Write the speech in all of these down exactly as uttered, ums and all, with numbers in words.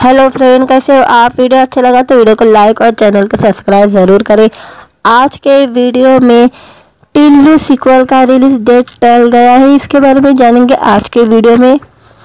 Hello friend, कैसे हो आप। वीडियो अच्छा लगा तो वीडियो को लाइक और चैनल को सब्सक्राइब ज़रूर करें। आज के वीडियो में टिल्लू सीक्वल का रिलीज डेट टल गया है, इसके बारे में जानेंगे आज के वीडियो में।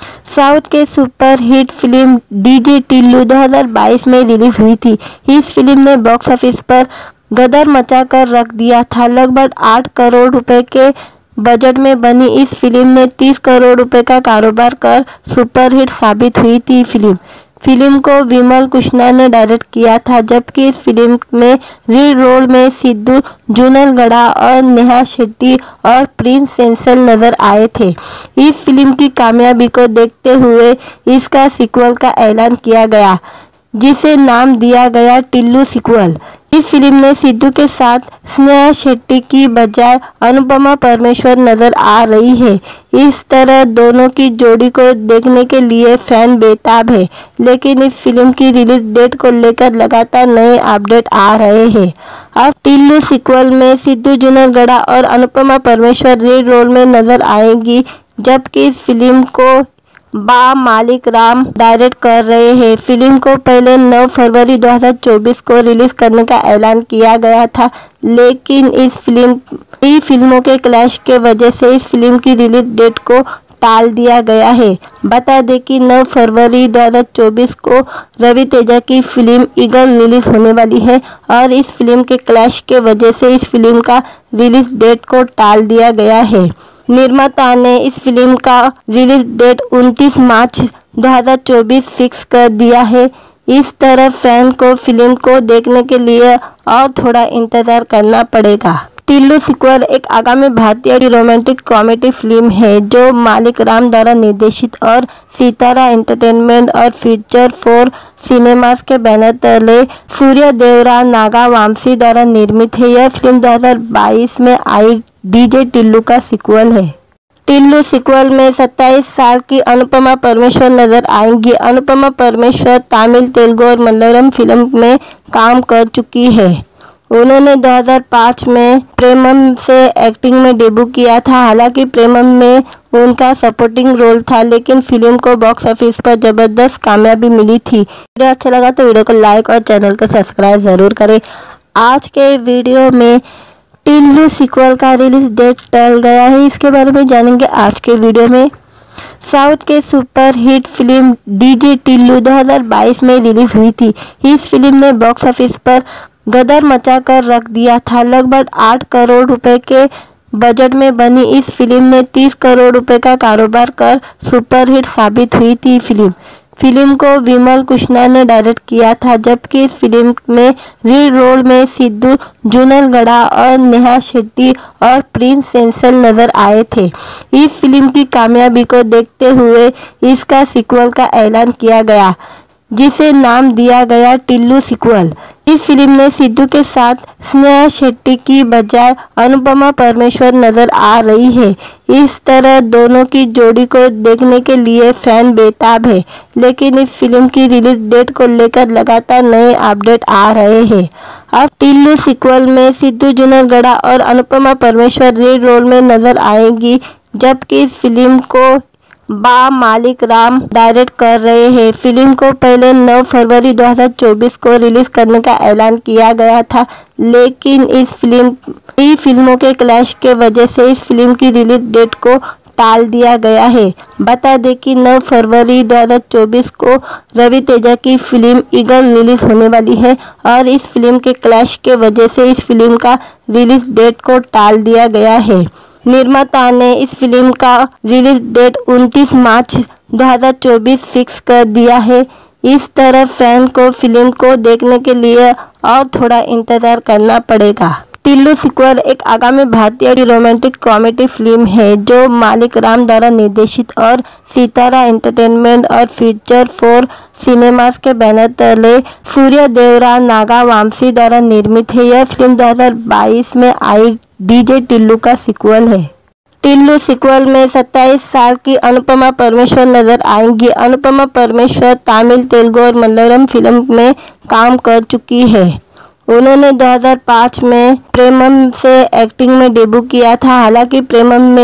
साउथ के super hit film DJ Tillu दो हज़ार बाईस में रिलीज हुई थी। इस फिल्म ने बॉक्स ऑफिस पर गदर मचा कर रख दिया था। लगभग आठ करोड़ रुपए के बजट में बनी इस फिल्म ने तीस करोड़ रुपए का कारोबार कर सुपरहिट साबित हुई थी। फिल्म फिल्म को विमल कृष्णा ने डायरेक्ट किया था, जबकि इस फिल्म में लीड रोल में सिद्धू जुनलगड़ा और नेहा शेट्टी और प्रिंस सेंसल नजर आए थे। इस फिल्म की कामयाबी को देखते हुए इसका सीक्वल का ऐलान किया गया, जिसे नाम दिया गया टिल्लू सीक्वल। इस फिल्म में सिद्धू के साथ स्नेहा शेट्टी की बजाय अनुपमा परमेश्वर नजर आ रही है। इस तरह दोनों की जोड़ी को देखने के लिए फैन बेताब है, लेकिन इस फिल्म की रिलीज डेट को लेकर लगातार नए अपडेट आ रहे हैं। अब टिल्लू सीक्वल में सिद्धू जुनलगड़ा और अनुपमा परमेश्वर लीड रोल में नजर आएंगी, जबकि इस फिल्म को बा मालिक राम डायरेक्ट कर रहे हैं। फिल्म को पहले नौ फरवरी दो हज़ार चौबीस को रिलीज करने का ऐलान किया गया था, लेकिन इस फिल्म कई फिल्मों के क्लैश के वजह से इस फिल्म की रिलीज डेट को टाल दिया गया है। बता दें कि नौ फरवरी दो हज़ार चौबीस को रवि तेजा की फिल्म ईगल रिलीज होने वाली है और इस फिल्म के क्लैश के वजह से इस फिल्म का रिलीज डेट को टाल दिया गया है। निर्माता ने इस फिल्म का रिलीज डेट उनतीस मार्च दो हज़ार चौबीस फिक्स कर दिया है। इस तरह फैन को फिल्म को देखने के लिए और थोड़ा इंतजार करना पड़ेगा। टिल्लू सीक्वल एक आगामी भारतीय रोमांटिक कॉमेडी फिल्म है जो मालिक राम द्वारा निर्देशित और सितारा एंटरटेनमेंट और फीचर फोर सिनेमास के बैनर तले सूर्य देवरा नागा वामसी द्वारा निर्मित है। यह फिल्म दो हज़ार बाईस में आई डीजे टिल्लू का सीक्वल है। टिल्लू सीक्वल में सत्ताईस साल की अनुपमा परमेश्वर नजर आएंगी। अनुपमा परमेश्वर तमिल, तेलुगु और मलयालम फिल्म में काम कर चुकी है। उन्होंने दो हज़ार पाँच में प्रेमम से एक्टिंग में डेब्यू किया था। हालांकि प्रेमम में उनका सपोर्टिंग रोल था, लेकिन फिल्म को बॉक्स ऑफिस पर जबरदस्त कामयाबी मिली थी। वीडियो अच्छा लगा तो वीडियो को लाइक और चैनल को सब्सक्राइब जरूर करें। आज के वीडियो में टिल्लू सीक्वल का रिलीज डेट टल गया है, इसके बारे में जानेंगे आज के वीडियो में। साउथ के super hit film DJ Tillu दो हज़ार बाईस में रिलीज हुई थी। इस फिल्म ने बॉक्स ऑफिस पर गदर मचा कर रख दिया था। लगभग आठ करोड़ रुपए के बजट में बनी इस फिल्म ने तीस करोड़ रुपए का कारोबार कर सुपरहिट साबित हुई थी। फिल्म फिल्म को विमल कृष्णा ने डायरेक्ट किया था, जबकि इस फिल्म में लीड रोल में सिद्धू जुनलगड़ा और नेहा शेट्टी और प्रिंस सेंसल नजर आए थे। इस फिल्म की कामयाबी को देखते हुए इसका सीक्वल का ऐलान किया गया, जिसे नाम दिया गया टिल्लू सीक्वल। इस फिल्म ने सिद्धू के साथ स्नेहा शेट्टी की बजाय अनुपमा परमेश्वर नजर आ रही है। इस तरह दोनों की जोड़ी को देखने के लिए फैन बेताब है, लेकिन इस फिल्म की रिलीज डेट को लेकर लगातार नए अपडेट आ रहे हैं। अब टिल्लू सीक्वल में सिद्धू जुनलगड़ा और अनुपमा परमेश्वर लीड रोल में नजर आएंगी, जबकि इस फिल्म को बा मालिक राम डायरेक्ट कर रहे हैं। फिल्म को पहले नौ फरवरी दो हज़ार चौबीस को रिलीज करने का ऐलान किया गया था, लेकिन इस फिल्म कई फिल्मों के क्लैश के वजह से इस फिल्म की रिलीज डेट को टाल दिया गया है। बता दें कि नौ फरवरी दो हज़ार चौबीस को रवि तेजा की फिल्म ईगल रिलीज होने वाली है और इस फिल्म के क्लैश के वजह से इस फिल्म का रिलीज डेट को टाल दिया गया है। निर्माता ने इस फिल्म का रिलीज डेट उनतीस मार्च दो हज़ार चौबीस फिक्स कर दिया है। इस तरह फैन को फिल्म को देखने के लिए और थोड़ा इंतजार करना पड़ेगा। टिल्लू सीक्वल एक आगामी भारतीय रोमांटिक कॉमेडी फिल्म है जो मालिक राम द्वारा निर्देशित और सितारा एंटरटेनमेंट और फीचर फोर सिनेमास के बैनर तले सूर्य देवरा नागा वामसी द्वारा निर्मित है। यह फिल्म दो हज़ार बाईस में आई डीजे टिल्लू का सीक्वल है। टिल्लू सीक्वल में सत्ताईस साल की अनुपमा परमेश्वर नजर आएंगी। अनुपमा परमेश्वर तमिल, तेलुगु और मलयालम फिल्म में काम कर चुकी है। उन्होंने दो हज़ार पाँच में प्रेमम से एक्टिंग में डेब्यू किया था। हालांकि प्रेमम में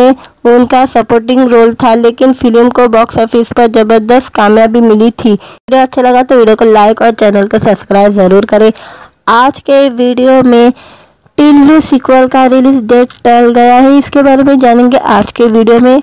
उनका सपोर्टिंग रोल था, लेकिन फिल्म को बॉक्स ऑफिस पर जबरदस्त कामयाबी मिली थी। वीडियो अच्छा लगा तो वीडियो को लाइक और चैनल को सब्सक्राइब ज़रूर करें। आज के वीडियो में टिल्लू सीक्वल का रिलीज डेट टल गया है, इसके बारे में जानेंगे आज के वीडियो में।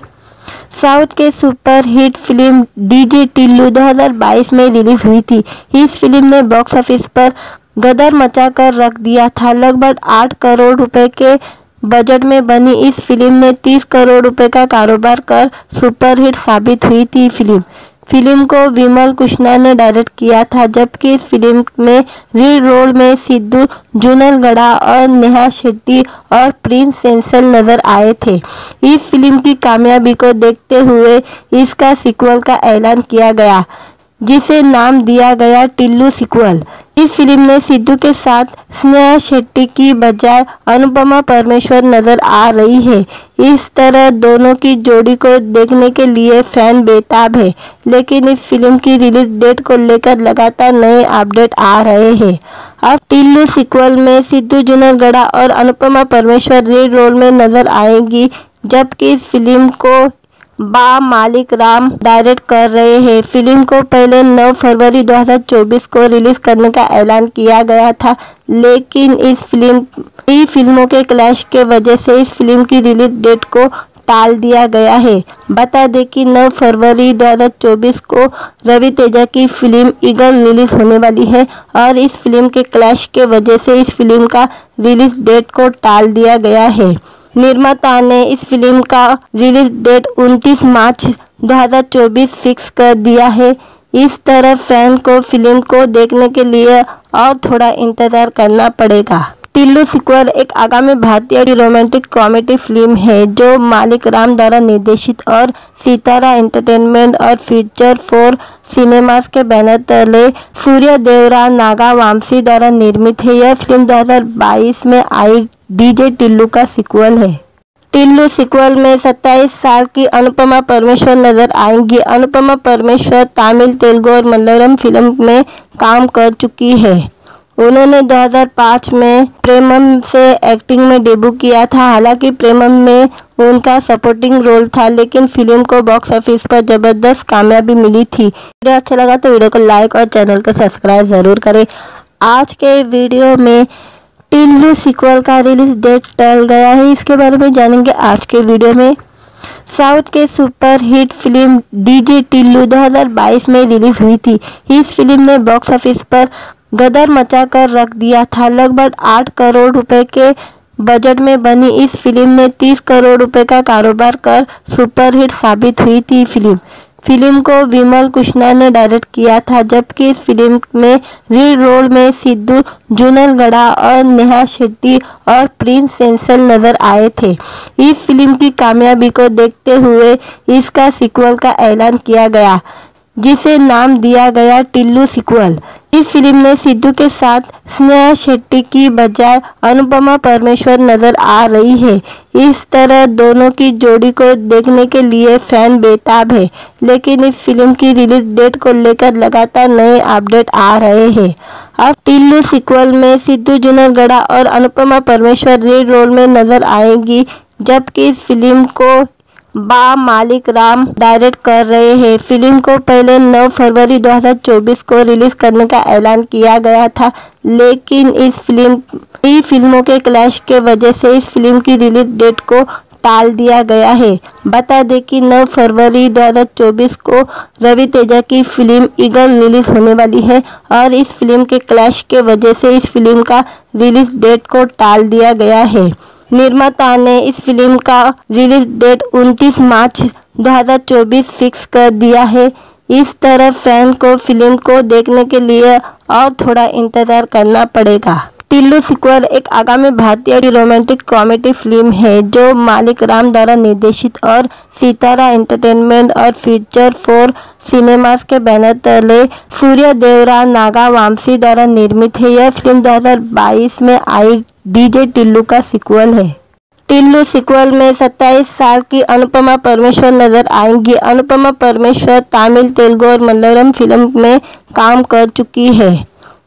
साउथ के super hit film DJ Tillu दो हज़ार बाईस में रिलीज हुई थी। इस फिल्म ने बॉक्स ऑफिस पर गदर मचा कर रख दिया था। लगभग आठ करोड़ रुपए के बजट में बनी इस फिल्म ने तीस करोड़ रुपए का कारोबार कर सुपरहिट साबित हुई थी। फिल्म फिल्म को विमल कृष्णा ने डायरेक्ट किया था, जबकि इस फिल्म में लीड रोल में सिद्धू जुनलगड़ा और नेहा शेट्टी और प्रिंस सेंसल नजर आए थे। इस फिल्म की कामयाबी को देखते हुए इसका सीक्वल का ऐलान किया गया, जिसे नाम दिया गया टिल्लू सीक्वल। इस फिल्म में सिद्धू के साथ स्नेहा शेट्टी की बजाय अनुपमा परमेश्वर नजर आ रही है। इस तरह दोनों की जोड़ी को देखने के लिए फैन बेताब है, लेकिन इस फिल्म की रिलीज डेट को लेकर लगातार नए अपडेट आ रहे हैं। अब टिल्लू सीक्वल में सिद्धू जुनलगड़ा और अनुपमा परमेश्वर लीड रोल में नजर आएंगी, जबकि इस फिल्म को बा मालिक राम डायरेक्ट कर रहे हैं। फिल्म को पहले नौ फरवरी दो हज़ार चौबीस को रिलीज करने का ऐलान किया गया था, लेकिन इस फिल्म कई फिल्मों के क्लैश के वजह से इस फिल्म की रिलीज डेट को टाल दिया गया है। बता दें कि नौ फरवरी दो हज़ार चौबीस को रवि तेजा की फिल्म ईगल रिलीज होने वाली है और इस फिल्म के क्लैश के वजह से इस फिल्म का रिलीज डेट को टाल दिया गया है। निर्माता ने इस फिल्म का रिलीज डेट उनतीस मार्च दो हज़ार चौबीस फिक्स कर दिया है। इस तरह फैन को फिल्म को देखने के लिए और थोड़ा इंतजार करना पड़ेगा। टिल्लू सीक्वल एक आगामी भारतीय रोमांटिक कॉमेडी फिल्म है जो मालिक राम द्वारा निर्देशित और सितारा एंटरटेनमेंट और फीचर फोर सिनेमास के बैनर तले सूर्य देवरा नागा वामसी द्वारा निर्मित है। यह फिल्म दो हज़ार बाईस में आई डीजे टिल्लू का सीक्वल है। टिल्लू सीक्वल में सत्ताईस साल की अनुपमा परमेश्वर नजर आएंगी। अनुपमा परमेश्वर तमिल, तेलुगु और मलयालम फिल्म में काम कर चुकी है। उन्होंने दो हज़ार पाँच में प्रेमम से एक्टिंग में डेब्यू किया था। हालांकि प्रेमम में उनका सपोर्टिंग रोल था, लेकिन फिल्म को बॉक्स ऑफिस पर जबरदस्त कामयाबी मिली थी। वीडियो अच्छा लगा तो वीडियो को लाइक और चैनल को सब्सक्राइब ज़रूर करें। आज के वीडियो में टिल्लू सीक्वल का रिलीज डेट टल गया है, इसके बारे में जानेंगे आज के वीडियो में। साउथ के super hit film DJ Tillu दो हज़ार बाईस में रिलीज हुई थी। इस फिल्म ने बॉक्स ऑफिस पर गदर मचा कर रख दिया था। लगभग आठ करोड़ रुपए के बजट में बनी इस फिल्म ने तीस करोड़ रुपए का कारोबार कर सुपरहिट साबित हुई थी। फिल्म फिल्म को विमल कृष्णा ने डायरेक्ट किया था, जबकि इस फिल्म में लीड रोल में सिद्धू जुनलगड़ा और नेहा शेट्टी और प्रिंस सेंसल नजर आए थे। इस फिल्म की कामयाबी को देखते हुए इसका सीक्वल का ऐलान किया गया, जिसे नाम दिया गया टिल्लू सीक्वल। इस फिल्म में सिद्धू के साथ स्नेहा शेट्टी की बजाय अनुपमा परमेश्वर नजर आ रही है। इस तरह दोनों की जोड़ी को देखने के लिए फैन बेताब है, लेकिन इस फिल्म की रिलीज डेट को लेकर लगातार नए अपडेट आ रहे हैं। अब टिल्लू सीक्वल में सिद्धू जुनलगड़ा और अनुपमा परमेश्वर लीड रोल में नजर आएंगी, जबकि इस फिल्म को बा मालिक राम डायरेक्ट कर रहे हैं। फिल्म को पहले नौ फरवरी दो हज़ार चौबीस को रिलीज करने का ऐलान किया गया था, लेकिन इस फिल्म कई फिल्मों के क्लैश के वजह से इस फिल्म की रिलीज डेट को टाल दिया गया है। बता दें कि नौ फरवरी दो हज़ार चौबीस को रवि तेजा की फिल्म ईगल रिलीज होने वाली है और इस फिल्म के क्लैश के वजह से इस फिल्म का रिलीज डेट को टाल दिया गया है। निर्माता ने इस फिल्म का रिलीज डेट उनतीस मार्च दो हज़ार चौबीस फिक्स कर दिया है। इस तरह फैन को फिल्म को देखने के लिए और थोड़ा इंतजार करना पड़ेगा। टिल्लू सीक्वल एक आगामी भारतीय रोमांटिक कॉमेडी फिल्म है जो मालिक राम द्वारा निर्देशित और सितारा एंटरटेनमेंट और फीचर फोर सिनेमास के बैनर तले सूर्य देवरा नागा वामसी द्वारा निर्मित है। यह फिल्म दो हज़ार बाईस में आई डीजे टिल्लू का सीक्वल है। टिल्लू सीक्वल में सत्ताईस साल की अनुपमा परमेश्वर नजर आएंगी। अनुपमा परमेश्वर तमिल, तेलुगु और मलयालम फिल्म में काम कर चुकी है।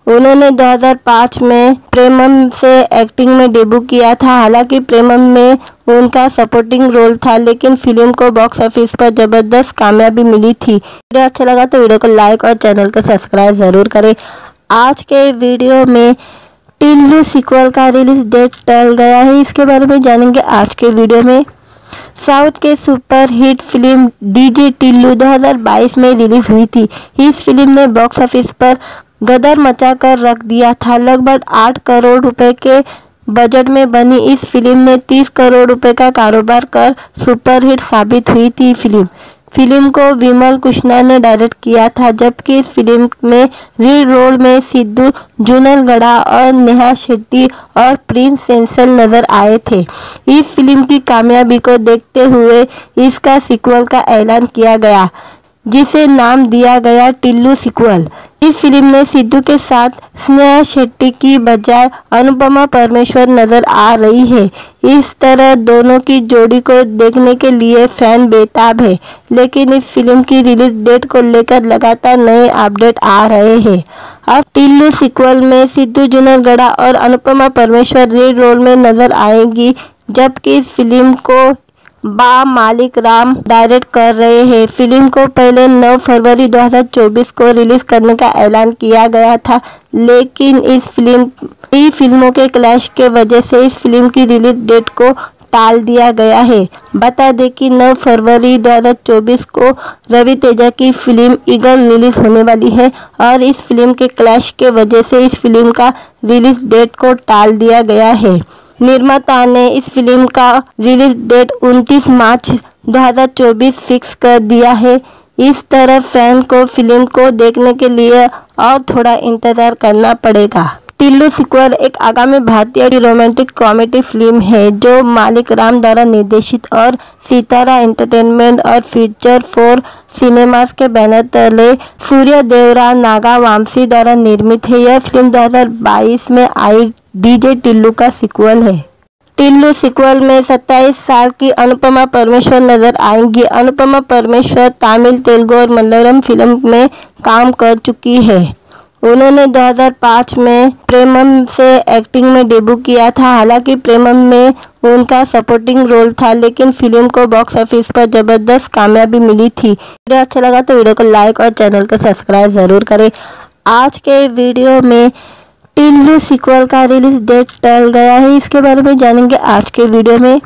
उन्होंने दो हज़ार पाँच में प्रेमम से एक्टिंग में डेब्यू किया था। हालांकि प्रेमम में उनका सपोर्टिंग रोल था, लेकिन फिल्म को बॉक्स ऑफिस पर जबरदस्त कामयाबी मिली थी। वीडियो अच्छा लगा तो वीडियो को लाइक और चैनल को सब्सक्राइब ज़रूर करें। आज के वीडियो में टिल्लू सीक्वल का रिलीज डेट टल गया है, इसके बारे में जानेंगे आज के वीडियो में। साउथ के super hit film DJ Tillu दो हज़ार बाईस में रिलीज हुई थी। इस फिल्म ने बॉक्स ऑफिस पर गदर मचा कर रख दिया था। लगभग आठ करोड़ रुपए के बजट में बनी इस फिल्म ने तीस करोड़ रुपए का कारोबार कर सुपरहिट साबित हुई थी। फिल्म फिल्म को विमल कृष्णा ने डायरेक्ट किया था, जबकि इस फिल्म में लीड रोल में सिद्धू जुनलगड़ा और नेहा शेट्टी और प्रिंस सेंसल नजर आए थे। इस फिल्म की कामयाबी को देखते हुए इसका सीक्वल का ऐलान किया गया, जिसे नाम दिया गया टिल्लू सीक्वल। इस फिल्म में सिद्धू के साथ स्नेहा शेट्टी की बजाय अनुपमा परमेश्वर नजर आ रही है। इस तरह दोनों की जोड़ी को देखने के लिए फैन बेताब है, लेकिन इस फिल्म की रिलीज डेट को लेकर लगातार नए अपडेट आ रहे हैं। अब टिल्लू सीक्वल में सिद्धू जुनलगड़ा और अनुपमा परमेश्वर लीड रोल में नजर आएंगी, जबकि इस फिल्म को बा मालिक राम डायरेक्ट कर रहे हैं। फिल्म को पहले नौ फरवरी दो हज़ार चौबीस को रिलीज करने का ऐलान किया गया था, लेकिन इस फिल्म कई फिल्मों के क्लैश के वजह से इस फिल्म की रिलीज डेट को टाल दिया गया है। बता दें कि नौ फरवरी दो हज़ार चौबीस को रवि तेजा की फिल्म ईगल रिलीज होने वाली है और इस फिल्म के क्लैश के वजह से इस फिल्म का रिलीज डेट को टाल दिया गया है। निर्माता ने इस फिल्म का रिलीज डेट उनतीस मार्च दो हज़ार चौबीस फिक्स कर दिया है। इस तरह फैन को फिल्म को देखने के लिए और थोड़ा इंतजार करना पड़ेगा। टिल्लू सीक्वल एक आगामी भारतीय रोमांटिक कॉमेडी फिल्म है जो मालिक राम द्वारा निर्देशित और सितारा एंटरटेनमेंट और फीचर फोर सिनेमास के बैनर तले सूर्य देवरा नागा वामसी द्वारा निर्मित है। यह फिल्म दो हज़ार बाईस में आई डीजे टिल्लू का सीक्वल है। टिल्लू सीक्वल में सत्ताईस साल की अनुपमा परमेश्वर नजर आएंगी। अनुपमा परमेश्वर तमिल, तेलुगु और मलयालम फिल्म में काम कर चुकी है। उन्होंने दो हज़ार पाँच में प्रेमम से एक्टिंग में डेब्यू किया था। हालांकि प्रेमम में उनका सपोर्टिंग रोल था, लेकिन फिल्म को बॉक्स ऑफिस पर जबरदस्त कामयाबी मिली थी। वीडियो अच्छा लगा तो वीडियो को लाइक और चैनल को सब्सक्राइब ज़रूर करें। आज के वीडियो में टिल्लू सीक्वल का रिलीज डेट टल गया है, इसके बारे में जानेंगे आज के वीडियो में।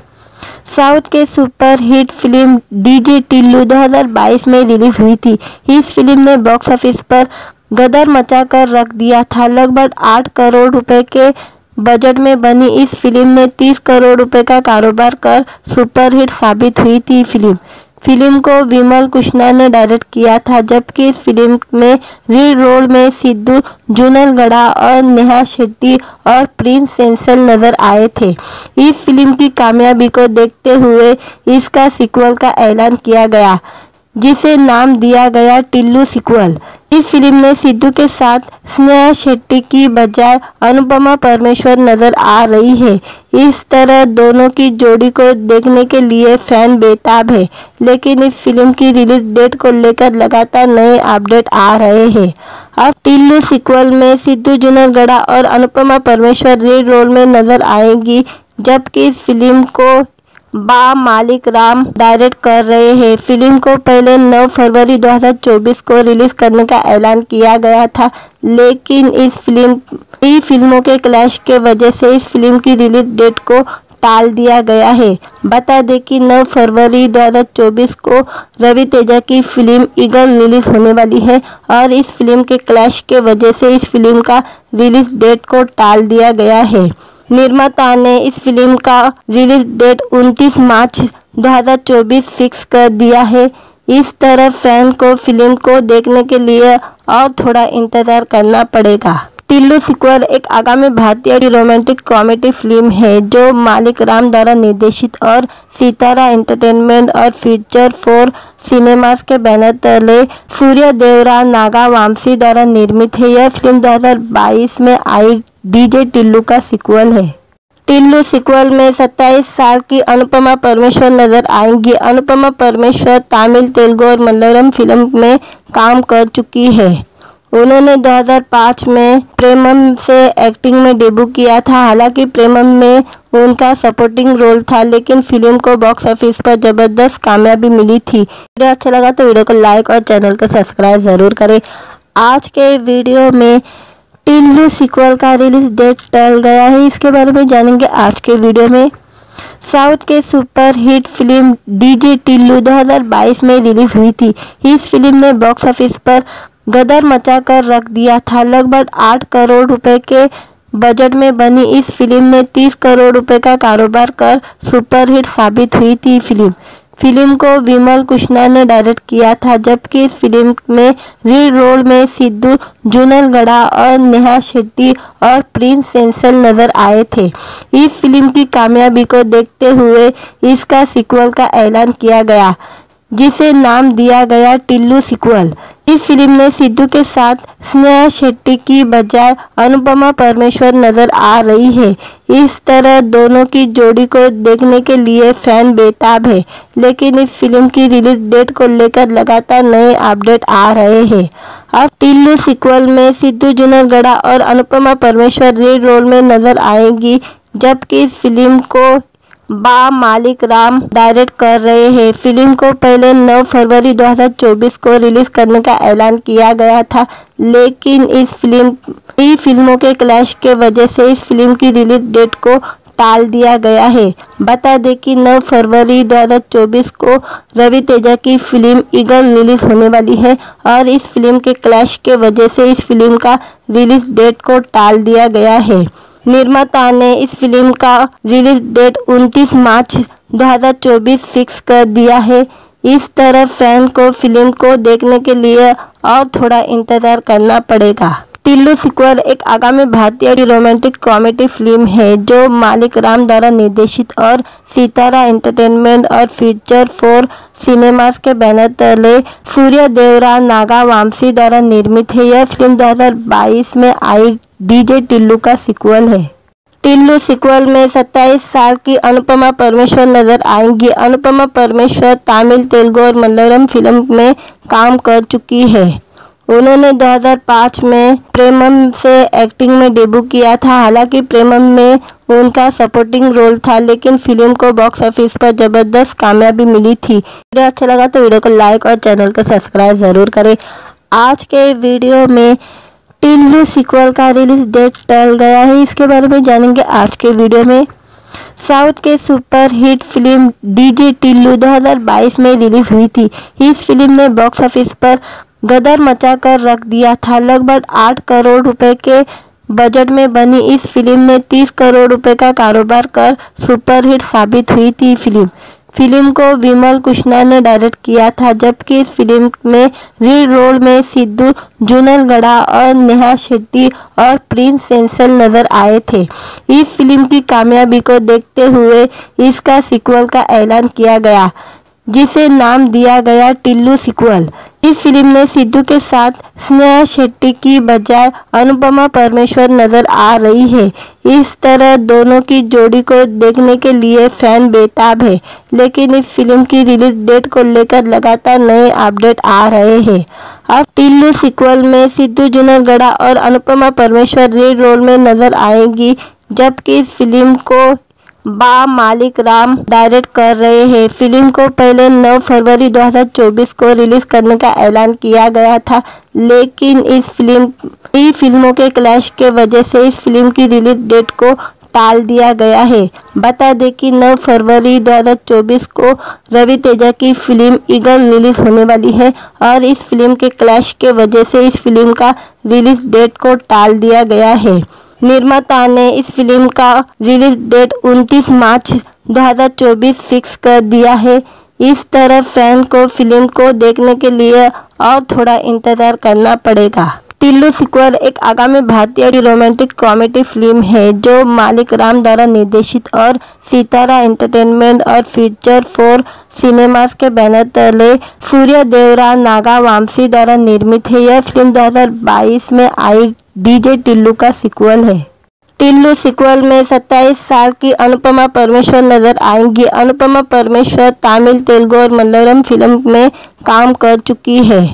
साउथ के super hit film DJ Tillu दो हज़ार बाईस में रिलीज हुई थी। इस फिल्म ने बॉक्स ऑफिस पर गदर मचा कर रख दिया था। लगभग आठ करोड़ रुपए के बजट में बनी इस फिल्म ने तीस करोड़ रुपए का कारोबार कर सुपरहिट साबित हुई थी। फिल्म फिल्म को विमल कृष्णा ने डायरेक्ट किया था, जबकि इस फिल्म में लीड रोल में सिद्धू जुनलगड़ा और नेहा शेट्टी और प्रिंस सेंसल नजर आए थे। इस फिल्म की कामयाबी को देखते हुए इसका सीक्वल का ऐलान किया गया, जिसे नाम दिया गया टिल्लू सीक्वल। इस फिल्म में सिद्धू के साथ स्नेहा शेट्टी की बजाय अनुपमा परमेश्वर नजर आ रही है। इस तरह दोनों की जोड़ी को देखने के लिए फैन बेताब है, लेकिन इस फिल्म की रिलीज डेट को लेकर लगातार नए अपडेट आ रहे हैं। अब टिल्लू सीक्वल में सिद्धू जुनलगड़ा और अनुपमा परमेश्वर लीड रोल में नजर आएंगी, जबकि इस फिल्म को बा मालिक राम डायरेक्ट कर रहे हैं। फिल्म को पहले नौ फरवरी दो हज़ार चौबीस को रिलीज करने का ऐलान किया गया था, लेकिन इस फिल्म कई फिल्मों के क्लैश के वजह से इस फिल्म की रिलीज डेट को टाल दिया गया है। बता दें कि नौ फरवरी दो हज़ार चौबीस को रवि तेजा की फिल्म ईगल रिलीज होने वाली है और इस फिल्म के क्लैश के वजह से इस फिल्म का रिलीज डेट को टाल दिया गया है। निर्माता ने इस फिल्म का रिलीज डेट उनतीस मार्च दो हज़ार चौबीस फिक्स कर दिया है। इस तरह फैन को फिल्म को देखने के लिए और थोड़ा इंतजार करना पड़ेगा। टिल्लू सीक्वल एक आगामी भारतीय रोमांटिक कॉमेडी फिल्म है जो मालिक राम द्वारा निर्देशित और सितारा एंटरटेनमेंट और फीचर फोर सिनेमास के बैनर तले सूर्य देवरा नागा वामसी द्वारा निर्मित है। यह फिल्म दो हज़ार बाईस में आई डीजे टिल्लू का सीक्वल है। टिल्लू सीक्वल में सत्ताईस साल की अनुपमा परमेश्वर नजर आएंगी। अनुपमा परमेश्वर तमिल, तेलुगु और मलयालम फिल्म में काम कर चुकी है। उन्होंने दो हज़ार पाँच में प्रेमम से एक्टिंग में डेब्यू किया था। हालांकि प्रेमम में उनका सपोर्टिंग रोल था, लेकिन फिल्म को बॉक्स ऑफिस पर जबरदस्त कामयाबी मिली थी। वीडियो अच्छा लगा तो वीडियो को लाइक और चैनल को सब्सक्राइब ज़रूर करें। आज के वीडियो में टिल्लू सीक्वल का रिलीज डेट टल गया है, इसके बारे में जानेंगे आज के वीडियो में। साउथ के super hit film DJ Tillu दो हज़ार बाईस में रिलीज हुई थी। इस फिल्म ने बॉक्स ऑफिस पर गदर मचा कर रख दिया था। लगभग आठ करोड़ रुपए के बजट में बनी इस फिल्म ने तीस करोड़ रुपए का कारोबार कर सुपरहिट साबित हुई थी। फिल्म फिल्म को विमल कृष्णा ने डायरेक्ट किया था, जबकि इस फिल्म में लीड रोल में सिद्धू जुनलगड़ा और नेहा शेट्टी और प्रिंस सेंसल नजर आए थे। इस फिल्म की कामयाबी को देखते हुए इसका सीक्वल का ऐलान किया गया, जिसे नाम दिया गया टिल्लू सीक्वल। इस फिल्म में सिद्धू के साथ स्नेहा शेट्टी की बजाय अनुपमा परमेश्वर नजर आ रही है। इस तरह दोनों की जोड़ी को देखने के लिए फैन बेताब है, लेकिन इस फिल्म की रिलीज डेट को लेकर लगातार नए अपडेट आ रहे हैं। अब टिल्लू सीक्वल में सिद्धू जुनलगड़ा और अनुपमा परमेश्वर लीड रोल में नजर आएंगी, जबकि इस फिल्म को बा मालिक राम डायरेक्ट कर रहे हैं। फिल्म को पहले नौ फरवरी दो हज़ार चौबीस को रिलीज करने का ऐलान किया गया था, लेकिन इस फिल्म कई फिल्मों के क्लैश के वजह से इस फिल्म की रिलीज डेट को टाल दिया गया है। बता दें कि नौ फरवरी दो हज़ार चौबीस को रवि तेजा की फिल्म ईगल रिलीज होने वाली है और इस फिल्म के क्लैश के वजह से इस फिल्म का रिलीज डेट को टाल दिया गया है। निर्माता ने इस फिल्म का रिलीज डेट उनतीस मार्च दो हज़ार चौबीस फिक्स कर दिया है। इस तरह फैन को फिल्म को देखने के लिए और थोड़ा इंतजार करना पड़ेगा। टिल्लू सीक्वल एक आगामी भारतीय रोमांटिक कॉमेडी फिल्म है जो मालिक राम द्वारा निर्देशित और सितारा एंटरटेनमेंट और फीचर फोर सिनेमास के बैनर तले सूर्य देवरा नागा वामसी द्वारा निर्मित है। यह फिल्म दो हज़ार बाईस में आई डीजे टिल्लू का सीक्वल है। टिल्लू सीक्वल में सत्ताईस साल की अनुपमा परमेश्वर नजर आएंगी। अनुपमा परमेश्वर तमिल, तेलुगु और मलयालम फिल्म में काम कर चुकी है। उन्होंने दो हज़ार पाँच में प्रेमम से एक्टिंग में डेब्यू किया था। हालांकि प्रेमम में उनका सपोर्टिंग रोल था, लेकिन फिल्म को बॉक्स ऑफिस पर जबरदस्त कामयाबी मिली थी। वीडियो अच्छा लगा तो वीडियो को लाइक और चैनल को सब्सक्राइब जरूर करें। आज के वीडियो में टिल्लू सीक्वल का रिलीज डेट टल गया है, इसके बारे में जानेंगे आज के वीडियो में। साउथ के super hit film DJ Tillu दो हज़ार बाईस में रिलीज हुई थी। इस फिल्म ने बॉक्स ऑफिस पर गदर मचा कर रख दिया था। लगभग आठ करोड़ रुपए के बजट में बनी इस फिल्म ने तीस करोड़ रुपए का कारोबार कर सुपरहिट साबित हुई थी। फिल्म फिल्म को विमल कृष्णा ने डायरेक्ट किया था, जबकि इस फिल्म में लीड रोल में सिद्धू जुनलगड़ा और नेहा शेट्टी और प्रिंस सेंसल नजर आए थे। इस फिल्म की कामयाबी को देखते हुए इसका सीक्वल का ऐलान किया गया, जिसे नाम दिया गया टिल्लू सीक्वल। इस फिल्म में सिद्धू के साथ स्नेहा शेट्टी की बजाय अनुपमा परमेश्वर नजर आ रही है। इस तरह दोनों की जोड़ी को देखने के लिए फैन बेताब है, लेकिन इस फिल्म की रिलीज डेट को लेकर लगातार नए अपडेट आ रहे हैं। अब टिल्लू सीक्वल में सिद्धू जुनलगड़ा और अनुपमा परमेश्वर लीड रोल में नजर आएंगी, जबकि इस फिल्म को बा मालिक राम डायरेक्ट कर रहे हैं। फिल्म को पहले नौ फरवरी दो हज़ार चौबीस को रिलीज करने का ऐलान किया गया था, लेकिन इस फिल्म कई फिल्मों के क्लैश के वजह से इस फिल्म की रिलीज डेट को टाल दिया गया है। बता दें कि नौ फरवरी दो हज़ार चौबीस को रवि तेजा की फिल्म ईगल रिलीज होने वाली है और इस फिल्म के क्लैश के वजह से इस फिल्म का रिलीज डेट को टाल दिया गया है। निर्माता ने इस फिल्म का रिलीज डेट उनतीस मार्च दो हज़ार चौबीस फिक्स कर दिया है। इस तरह फैन को फिल्म को देखने के लिए और थोड़ा इंतजार करना पड़ेगा। टिल्लू सीक्वल एक आगामी भारतीय रोमांटिक कॉमेडी फिल्म है जो मालिक राम द्वारा निर्देशित और सितारा एंटरटेनमेंट और फीचर फोर सिनेमास के बैनर तले सूर्य देवरा नागा वामसी द्वारा निर्मित है। यह फिल्म दो हज़ार बाईस में आई डीजे टिल्लू का सीक्वल है। टिल्लू सीक्वल में सत्ताईस साल की अनुपमा परमेश्वर नजर आएंगी। अनुपमा परमेश्वर तमिल, तेलुगु और मलयालम फिल्म में काम कर चुकी है।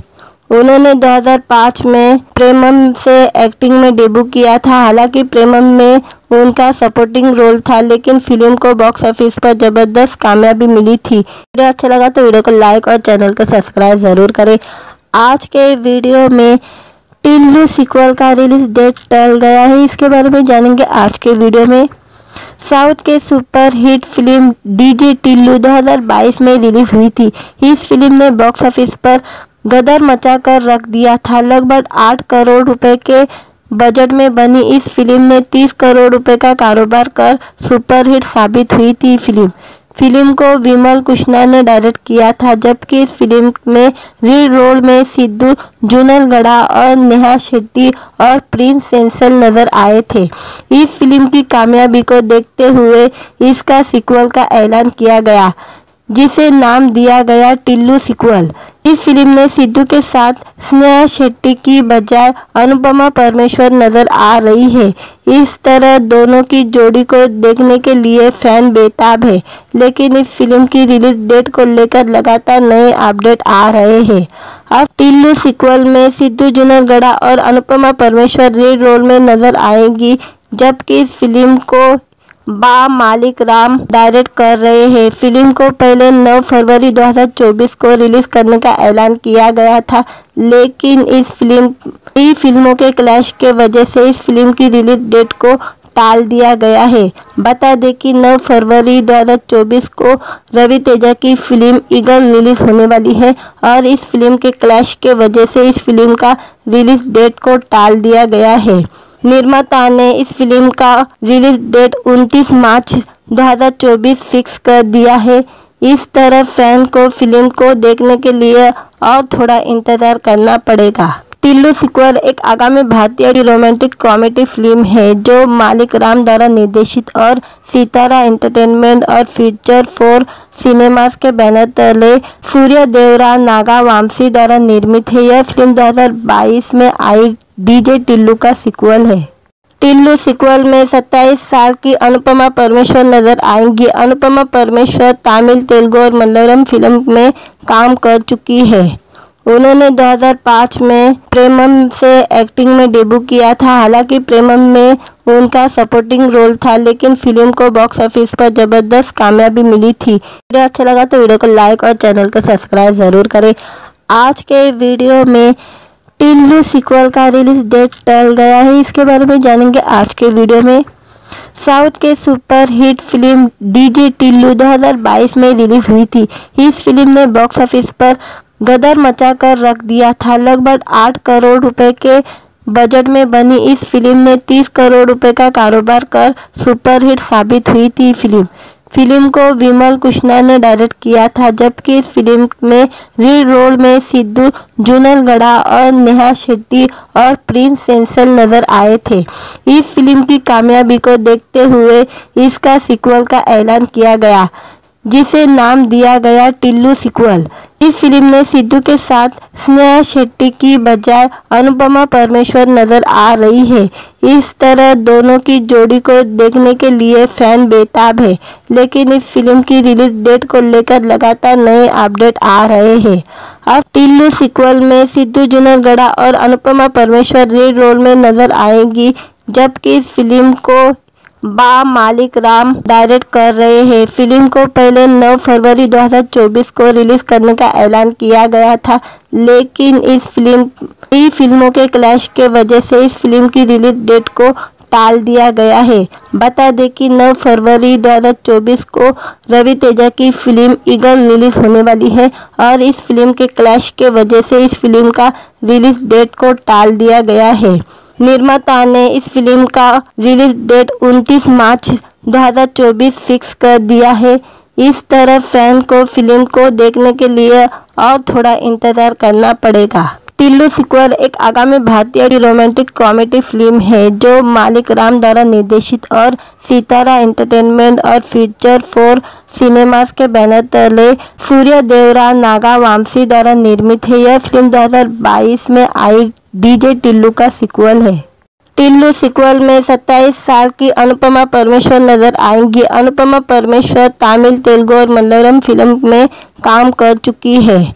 उन्होंने दो हज़ार पाँच में प्रेमम से एक्टिंग में डेब्यू किया था। हालांकि प्रेमम में उनका सपोर्टिंग रोल था, लेकिन फिल्म को बॉक्स ऑफिस पर जबरदस्त कामयाबी मिली थी। वीडियो अच्छा लगा तो वीडियो को लाइक और चैनल को सब्सक्राइब ज़रूर करें। आज के वीडियो में टिल्लू सीक्वल का रिलीज डेट टल गया है, इसके बारे में जानेंगे आज के वीडियो में। साउथ के super hit film DJ Tillu दो हज़ार बाईस में रिलीज हुई थी। इस फिल्म ने बॉक्स ऑफिस पर गदर मचा कर रख दिया था। लगभग आठ करोड़ रुपए के बजट में बनी इस फिल्म ने तीस करोड़ रुपए का कारोबार कर सुपरहिट साबित हुई थी। फिल्म फिल्म को विमल कृष्णा ने डायरेक्ट किया था, जबकि इस फिल्म में लीड रोल में सिद्धू जुनलगड़ा और नेहा शेट्टी और प्रिंस सेंसल नजर आए थे। इस फिल्म की कामयाबी को देखते हुए इसका सीक्वल का ऐलान किया गया, जिसे नाम दिया गया टिल्लू सीक्वल। इस फिल्म में सिद्धू के साथ स्नेहा शेट्टी की बजाय अनुपमा परमेश्वर नजर आ रही है। इस तरह दोनों की जोड़ी को देखने के लिए फैन बेताब है, लेकिन इस फिल्म की रिलीज डेट को लेकर लगातार नए अपडेट आ रहे हैं। अब टिल्लू सीक्वल में सिद्धू जुनलगड़ा और अनुपमा परमेश्वर लीड रोल में नजर आएंगी, जबकि इस फिल्म को बा मालिक राम डायरेक्ट कर रहे हैं। फिल्म को पहले नौ फरवरी दो हज़ार चौबीस को रिलीज करने का ऐलान किया गया था, लेकिन इस फिल्म कई फिल्मों के क्लैश के वजह से इस फिल्म की रिलीज डेट को टाल दिया गया है। बता दें कि नौ फरवरी दो हज़ार चौबीस को रवि तेजा की फिल्म ईगल रिलीज होने वाली है और इस फिल्म के क्लैश के वजह से इस फिल्म का रिलीज डेट को टाल दिया गया है। निर्माता ने इस फिल्म का रिलीज डेट उनतीस मार्च दो हज़ार चौबीस फिक्स कर दिया है। इस तरह फैन को फिल्म को देखने के लिए और थोड़ा इंतजार करना पड़ेगा। टिल्लू सीक्वल एक आगामी भारतीय रोमांटिक कॉमेडी फिल्म है जो मालिक राम द्वारा निर्देशित और सितारा एंटरटेनमेंट और फीचर फोर सिनेमास के बैनर तले सूर्य देवरा नागा वामसी द्वारा निर्मित है। यह फिल्म दो हज़ार बाईस में आई डीजे टिल्लू का सीक्वल है। टिल्लू सीक्वल में सत्ताईस साल की अनुपमा परमेश्वर नजर आएंगी। अनुपमा परमेश्वर तमिल, तेलुगु और मलयालम फिल्म में काम कर चुकी है। उन्होंने दो हज़ार पाँच में प्रेमम से एक्टिंग में डेब्यू किया था। हालांकि प्रेमम में उनका सपोर्टिंग रोल था, लेकिन फिल्म को बॉक्स ऑफिस पर जबरदस्त कामयाबी मिली थी। वीडियो अच्छा लगा तो वीडियो को लाइक और चैनल को सब्सक्राइब ज़रूर करें। आज के वीडियो में टिल्लू सीक्वल का रिलीज डेट टल गया है, इसके बारे में जानेंगे आज के वीडियो में। साउथ के super hit film DJ Tillu दो हज़ार बाईस में रिलीज हुई थी। इस फिल्म ने बॉक्स ऑफिस पर गदर मचा कर रख दिया था। लगभग आठ करोड़ रुपए के बजट में बनी इस फिल्म ने तीस करोड़ रुपए का कारोबार कर सुपरहिट साबित हुई थी। फिल्म फिल्म को विमल कृष्णा ने डायरेक्ट किया था, जबकि इस फिल्म में लीड रोल में सिद्धू जुनलगड़ा और नेहा शेट्टी और प्रिंस सेंसल नजर आए थे। इस फिल्म की कामयाबी को देखते हुए इसका सीक्वल का ऐलान किया गया, जिसे नाम दिया गया टिल्लू सीक्वल। इस फिल्म ने सिद्धू के साथ स्नेहा शेट्टी की बजाय अनुपमा परमेश्वर नजर आ रही है। इस तरह दोनों की जोड़ी को देखने के लिए फैन बेताब है, लेकिन इस फिल्म की रिलीज डेट को लेकर लगातार नए अपडेट आ रहे हैं। अब टिल्लू सीक्वल में सिद्धू जुनलगड़ा और अनुपमा परमेश्वर लीड रोल में नजर आएंगी, जबकि इस फिल्म को बा मालिक राम डायरेक्ट कर रहे हैं। फिल्म को पहले नौ फरवरी दो हज़ार चौबीस को रिलीज करने का ऐलान किया गया था, लेकिन इस फिल्म कई फिल्मों के क्लैश के वजह से इस फिल्म की रिलीज डेट को टाल दिया गया है। बता दें कि नौ फरवरी दो हज़ार चौबीस को रवि तेजा की फिल्म ईगल रिलीज होने वाली है और इस फिल्म के क्लैश के वजह से इस फिल्म का रिलीज डेट को टाल दिया गया है। निर्माता ने इस फिल्म का रिलीज डेट उनतीस मार्च दो हज़ार चौबीस फिक्स कर दिया है। इस तरह फैन को फिल्म को देखने के लिए और थोड़ा इंतजार करना पड़ेगा। टिल्लू सीक्वल एक आगामी भारतीय रोमांटिक कॉमेडी फिल्म है जो मालिक राम द्वारा निर्देशित और सितारा एंटरटेनमेंट और फीचर फोर सिनेमास के बैनर तले सूर्य देवरा नागा वामसी द्वारा निर्मित है। यह फिल्म दो हज़ार बाईस में आई डीजे टिल्लू का सीक्वल है। टिल्लू सीक्वल में सत्ताईस साल की अनुपमा परमेश्वर नजर आएंगी। अनुपमा परमेश्वर तमिल, तेलुगु और मलयालम फिल्म में काम कर चुकी है।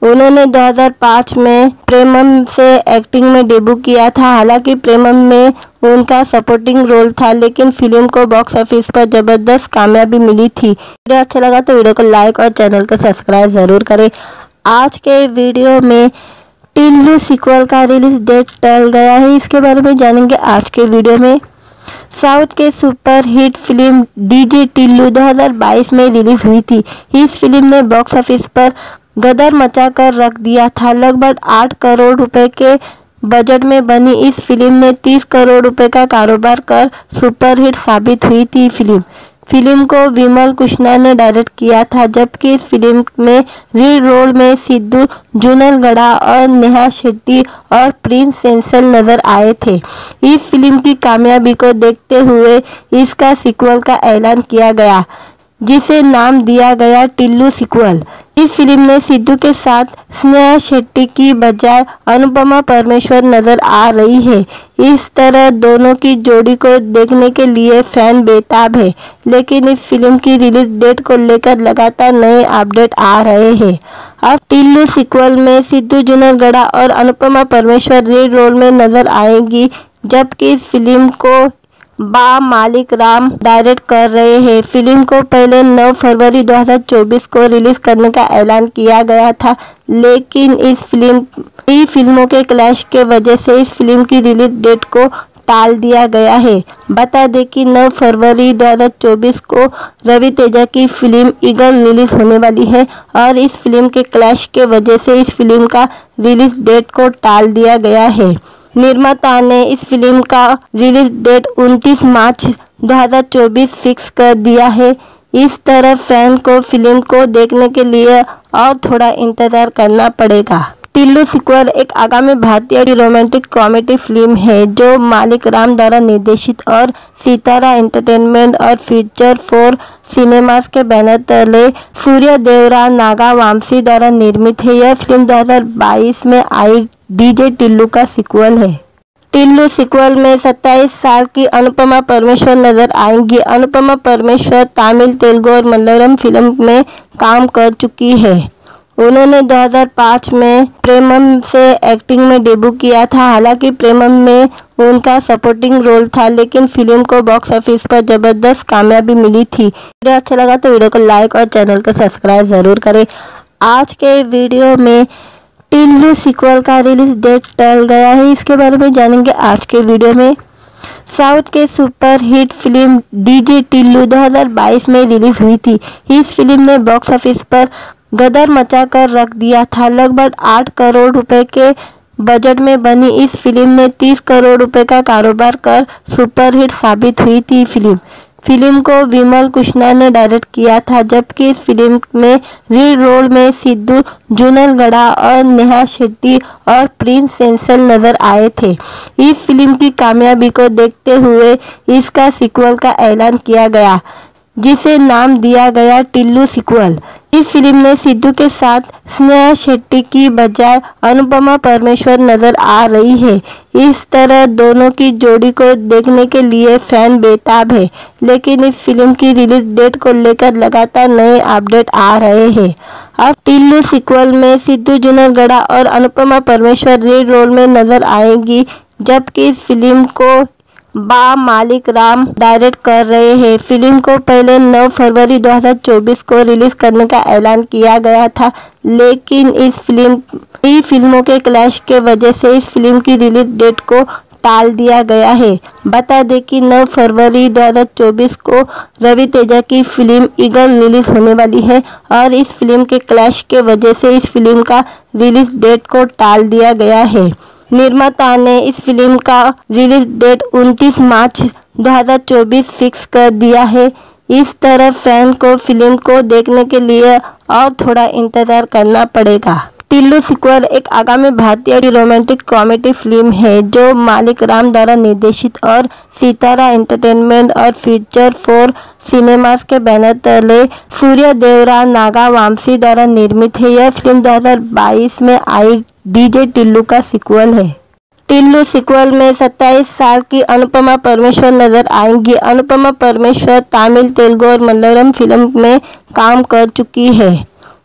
उन्होंने दो हज़ार पाँच में प्रेमम से एक्टिंग में डेब्यू किया था। हालांकि प्रेमम में उनका सपोर्टिंग रोल था, लेकिन फिल्म को बॉक्स ऑफिस पर जबरदस्त कामयाबी मिली थी। वीडियो अच्छा लगा तो वीडियो को लाइक और चैनल को सब्सक्राइब ज़रूर करें। आज के वीडियो में टिल्लू सीक्वल का रिलीज डेट टल गया है, इसके बारे में जानेंगे आज के वीडियो में। साउथ के super hit film DJ Tillu दो हज़ार बाईस में रिलीज हुई थी। इस फिल्म ने बॉक्स ऑफिस पर गदर मचा कर रख दिया था। लगभग आठ करोड़ रुपए के बजट में बनी इस फिल्म ने तीस करोड़ रुपए का कारोबार कर सुपरहिट साबित हुई थी। फिल्म फिल्म को विमल कृष्णा ने डायरेक्ट किया था, जबकि इस फिल्म में लीड रोल में सिद्धू जुनलगड़ा और नेहा शेट्टी और प्रिंस सेंसल नजर आए थे। इस फिल्म की कामयाबी को देखते हुए इसका सीक्वल का ऐलान किया गया, जिसे नाम दिया गया टिल्लू सीक्वल। इस फिल्म में सिद्धू के साथ स्नेहा शेट्टी की बजाय अनुपमा परमेश्वर नजर आ रही है। इस तरह दोनों की जोड़ी को देखने के लिए फैन बेताब है, लेकिन इस फिल्म की रिलीज डेट को लेकर लगातार नए अपडेट आ रहे हैं। अब टिल्लू सीक्वल में सिद्धू जुनलगड़ा और अनुपमा परमेश्वर लीड रोल में नजर आएंगी, जबकि इस फिल्म को बा मालिक राम डायरेक्ट कर रहे हैं। फिल्म को पहले नौ फरवरी दो हज़ार चौबीस को रिलीज करने का ऐलान किया गया था, लेकिन इस फिल्म कई फिल्मों के क्लैश के वजह से इस फिल्म की रिलीज डेट को टाल दिया गया है। बता दें कि नौ फरवरी दो हज़ार चौबीस को रवि तेजा की फिल्म ईगल रिलीज होने वाली है और इस फिल्म के क्लैश के वजह से इस फिल्म का रिलीज डेट को टाल दिया गया है। निर्माता ने इस फिल्म का रिलीज डेट उनतीस मार्च दो हज़ार चौबीस फिक्स कर दिया है। इस तरह फैन को फिल्म को देखने के लिए और थोड़ा इंतजार करना पड़ेगा। टिल्लू सीक्वल एक आगामी भारतीय रोमांटिक कॉमेडी फिल्म है जो मालिक राम द्वारा निर्देशित और सितारा एंटरटेनमेंट और फीचर फोर सिनेमास के बैनर तले सूर्य देवरा नागा वामसी द्वारा निर्मित है। यह फिल्म दो हज़ार बाईस में आई डीजे टिल्लू का सीक्वल है। टिल्लू सीक्वल में सत्ताईस साल की अनुपमा परमेश्वर नजर आएंगी। अनुपमा परमेश्वर तमिल, तेलुगु और मलयालम फिल्म में काम कर चुकी है। उन्होंने दो हज़ार पाँच में प्रेमम से एक्टिंग में डेब्यू किया था। हालांकि प्रेमम में उनका सपोर्टिंग रोल था, लेकिन फिल्म को बॉक्स ऑफिस पर जबरदस्त कामयाबी मिली थी। वीडियो अच्छा लगा तो वीडियो को लाइक और चैनल को सब्सक्राइब ज़रूर करें। आज के वीडियो में टिल्लू सीक्वल का रिलीज डेट टल गया है, इसके बारे में जानेंगे आज के वीडियो में। साउथ के super hit film DJ Tillu दो हज़ार बाईस में रिलीज हुई थी। इस फिल्म ने बॉक्स ऑफिस पर गदर मचा कर रख दिया था। लगभग आठ करोड़ रुपए के बजट में बनी इस फिल्म ने तीस करोड़ रुपए का कारोबार कर सुपरहिट साबित हुई थी। फिल्म फिल्म को विमल कृष्णा ने डायरेक्ट किया था, जबकि इस फिल्म में लीड रोल में सिद्धू जुनलगड़ा और नेहा शेट्टी और प्रिंस सेंसल नजर आए थे। इस फिल्म की कामयाबी को देखते हुए इसका सीक्वल का ऐलान किया गया, जिसे नाम दिया गया टिल्लू सीक्वल। इस फिल्म में सिद्धू के साथ स्नेहा शेट्टी की बजाय अनुपमा परमेश्वर नजर आ रही है। इस तरह दोनों की जोड़ी को देखने के लिए फैन बेताब है, लेकिन इस फिल्म की रिलीज डेट को लेकर लगातार नए अपडेट आ रहे हैं। अब टिल्लू सीक्वल में सिद्धू जुनलगड़ा और अनुपमा परमेश्वर लीड रोल में नजर आएंगी, जबकि इस फिल्म को बा मालिक राम डायरेक्ट कर रहे हैं। फिल्म को पहले नौ फरवरी दो हज़ार चौबीस को रिलीज करने का ऐलान किया गया था, लेकिन इस फिल्म कई फिल्मों के क्लैश के वजह से इस फिल्म की रिलीज डेट को टाल दिया गया है। बता दें कि नौ फरवरी दो हज़ार चौबीस को रवि तेजा की फिल्म ईगल रिलीज होने वाली है और इस फिल्म के क्लैश के वजह से इस फिल्म का रिलीज डेट को टाल दिया गया है। निर्माता ने इस फिल्म का रिलीज डेट उनतीस मार्च दो हज़ार चौबीस फिक्स कर दिया है। इस तरह फैन को फिल्म को देखने के लिए और थोड़ा इंतजार करना पड़ेगा। टिल्लू सीक्वल एक आगामी भारतीय रोमांटिक कॉमेडी फिल्म है जो मालिक राम द्वारा निर्देशित और सितारा एंटरटेनमेंट और फीचर फोर सिनेमास के बैनर तले सूर्य देवरा नागा वामसी द्वारा निर्मित है। यह फिल्म दो हज़ार बाईस में आई डीजे टिल्लू का सीक्वल है। टिल्लू सीक्वल में सत्ताईस साल की अनुपमा परमेश्वर नजर आएंगी। अनुपमा परमेश्वर तमिल, तेलुगु और मलयालम फिल्म में काम कर चुकी है।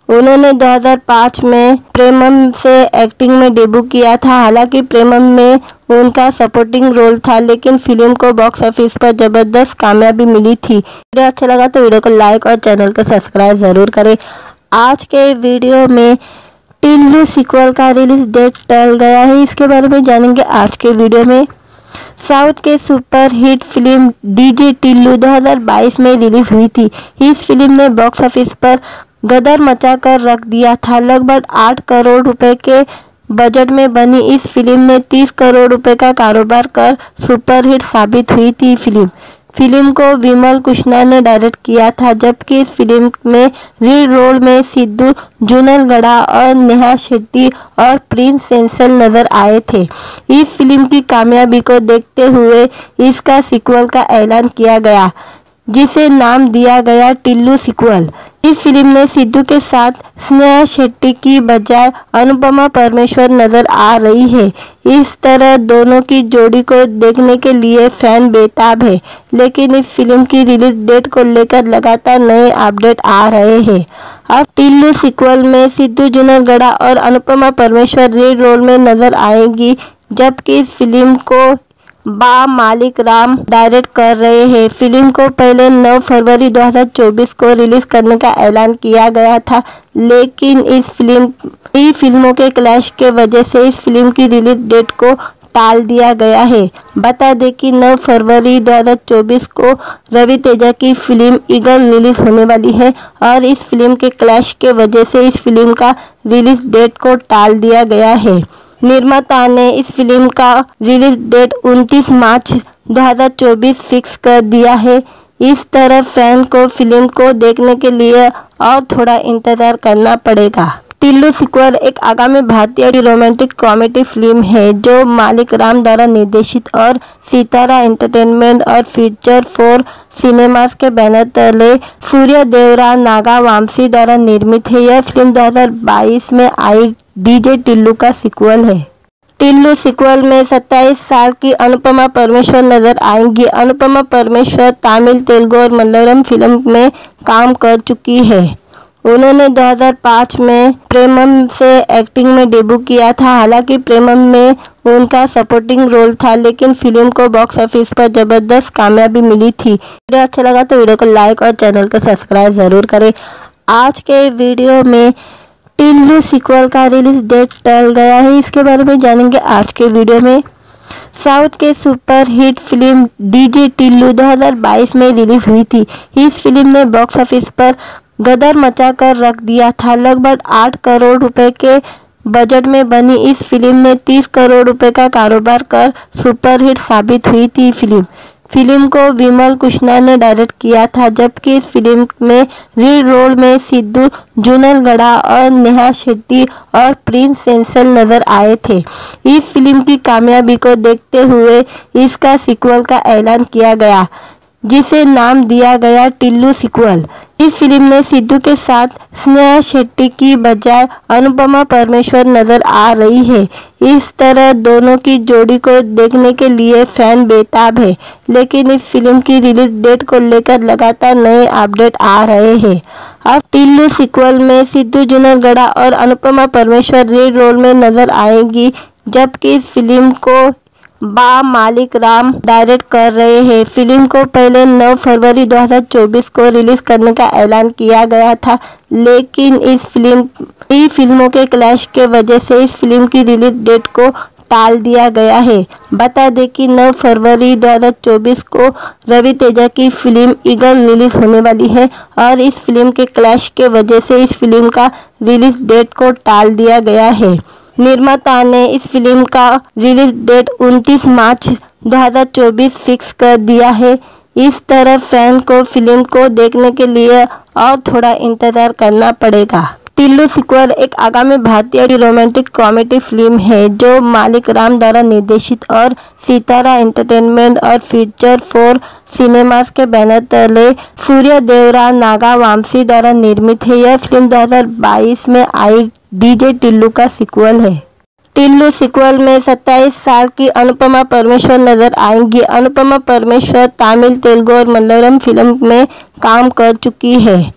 उन्होंने दो हज़ार पाँच में प्रेमम से एक्टिंग में डेब्यू किया था। हालांकि प्रेमम में उनका सपोर्टिंग रोल था, लेकिन फिल्म को बॉक्स ऑफिस पर जबरदस्त कामयाबी मिली थी। वीडियो अच्छा लगा तो वीडियो को लाइक और चैनल को सब्सक्राइब ज़रूर करें। आज के वीडियो में टिल्लू सीक्वल का रिलीज डेट टल गया है, इसके बारे में जानेंगे आज के वीडियो में। साउथ के super hit film DJ Tillu दो हज़ार बाईस में रिलीज हुई थी। इस फिल्म ने बॉक्स ऑफिस पर गदर मचा कर रख दिया था। लगभग आठ करोड़ रुपए के बजट में बनी इस फिल्म ने तीस करोड़ रुपए का कारोबार कर सुपरहिट साबित हुई थी। फिल्म फिल्म को विमल कृष्णा ने डायरेक्ट किया था, जबकि इस फिल्म में लीड रोल में सिद्धू जुनलगड़ा और नेहा शेट्टी और प्रिंस सेंसल नजर आए थे। इस फिल्म की कामयाबी को देखते हुए इसका सीक्वल का ऐलान किया गया, जिसे नाम दिया गया टिल्लू सीक्वल। इस फिल्म में सिद्धू के साथ स्नेहा शेट्टी की बजाय अनुपमा परमेश्वर नजर आ रही है। इस तरह दोनों की जोड़ी को देखने के लिए फैन बेताब है, लेकिन इस फिल्म की रिलीज डेट को लेकर लगातार नए अपडेट आ रहे हैं। अब टिल्लू सीक्वल में सिद्धू जुनलगड़ा और अनुपमा परमेश्वर लीड रोल में नजर आएंगी, जबकि इस फिल्म को बा मालिक राम डायरेक्ट कर रहे हैं। फिल्म को पहले नौ फरवरी दो हज़ार चौबीस को रिलीज करने का ऐलान किया गया था, लेकिन इस फिल्म कई फिल्मों के क्लैश के वजह से इस फिल्म की रिलीज डेट को टाल दिया गया है। बता दें कि नौ फरवरी दो हज़ार चौबीस को रवि तेजा की फिल्म ईगल रिलीज होने वाली है और इस फिल्म के क्लैश के वजह से इस फिल्म का रिलीज डेट को टाल दिया गया है। निर्माता ने इस फिल्म का रिलीज डेट उनतीस मार्च दो हज़ार चौबीस फिक्स कर दिया है। इस तरह फैन को फिल्म को देखने के लिए और थोड़ा इंतजार करना पड़ेगा। टिल्लू सीक्वल एक आगामी भारतीय रोमांटिक कॉमेडी फिल्म है जो मालिक राम द्वारा निर्देशित और सितारा एंटरटेनमेंट और फीचर फोर सिनेमास के बैनर तले सूर्य देवरा नागा वामसी द्वारा निर्मित है। यह फिल्म दो हज़ार बाईस में आई डीजे टिल्लू का सीक्वल है। टिल्लू सीक्वल में सत्ताईस साल की अनुपमा परमेश्वर नजर आएंगी। अनुपमा परमेश्वर तमिल, तेलुगु और मलयालम फिल्म में काम कर चुकी है। उन्होंने दो हज़ार पाँच में प्रेमम से एक्टिंग में डेब्यू किया था। हालांकि प्रेमम में उनका सपोर्टिंग रोल था, लेकिन फिल्म को बॉक्स ऑफिस पर जबरदस्त कामयाबी मिली थी। वीडियो अच्छा लगा तो वीडियो को लाइक और चैनल को सब्सक्राइब ज़रूर करें। आज के वीडियो में टिल्लू सीक्वल का रिलीज डेट टल गया है, इसके बारे में जानेंगे आज के वीडियो में। साउथ के super hit film DJ Tillu दो हज़ार बाईस में रिलीज हुई थी। इस फिल्म ने बॉक्स ऑफिस पर गदर मचा कर रख दिया था। लगभग आठ करोड़ रुपए के बजट में बनी इस फिल्म ने तीस करोड़ रुपए का कारोबार कर सुपरहिट साबित हुई थी। फिल्म फिल्म को विमल कृष्णा ने डायरेक्ट किया था, जबकि इस फिल्म में लीड रोल में सिद्धू जुनलगड़ा और नेहा शेट्टी और प्रिंस सेंसल नजर आए थे। इस फिल्म की कामयाबी को देखते हुए इसका सीक्वल का ऐलान किया गया, जिसे नाम दिया गया टिल्लू सीक्वल। इस फिल्म में सिद्धू के साथ स्नेहा शेट्टी की बजाय अनुपमा परमेश्वर नजर आ रही है। इस तरह दोनों की जोड़ी को देखने के लिए फैन बेताब है, लेकिन इस फिल्म की रिलीज डेट को लेकर लगातार नए अपडेट आ रहे हैं। अब टिल्लू सीक्वल में सिद्धू जुनलगड़ा और अनुपमा परमेश्वर लीड रोल में नजर आएंगी, जबकि इस फिल्म को बा मालिक राम डायरेक्ट कर रहे हैं। फिल्म को पहले नौ फरवरी दो हज़ार चौबीस को रिलीज करने का ऐलान किया गया था, लेकिन इस फिल्म कई फिल्मों के क्लैश के वजह से इस फिल्म की रिलीज डेट को टाल दिया गया है। बता दें कि नौ फरवरी दो हज़ार चौबीस को रवि तेजा की फिल्म ईगल रिलीज होने वाली है और इस फिल्म के क्लैश के वजह से इस फिल्म का रिलीज डेट को टाल दिया गया है। निर्माता ने इस फिल्म का रिलीज डेट उनतीस मार्च दो हज़ार चौबीस फिक्स कर दिया है। इस तरह फैन को फिल्म को देखने के लिए और थोड़ा इंतजार करना पड़ेगा। टिल्लू सीक्वल एक आगामी भारतीय रोमांटिक कॉमेडी फिल्म है जो मालिक राम द्वारा निर्देशित और सितारा एंटरटेनमेंट और फीचर फोर सिनेमास के बैनर तले सूर्य देवरा नागा वामसी द्वारा निर्मित है। यह फिल्म दो हज़ार बाईस में आई डीजे टिल्लू का सीक्वल है। टिल्लू सीक्वल में सत्ताईस साल की अनुपमा परमेश्वर नजर आएंगी। अनुपमा परमेश्वर तमिल, तेलुगु और मलयालम फिल्म में काम कर चुकी है।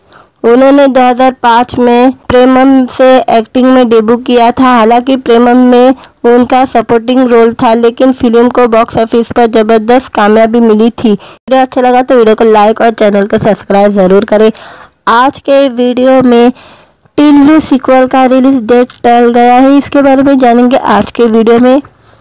उन्होंने दो हज़ार पाँच में प्रेमम से एक्टिंग में डेब्यू किया था। हालांकि प्रेमम में उनका सपोर्टिंग रोल था, लेकिन फिल्म को बॉक्स ऑफिस पर जबरदस्त कामयाबी मिली थी। वीडियो अच्छा लगा तो वीडियो को लाइक और चैनल को सब्सक्राइब ज़रूर करें। आज के वीडियो में टिल्लू सीक्वल का रिलीज डेट टल गया है, इसके बारे में जानेंगे आज के वीडियो में।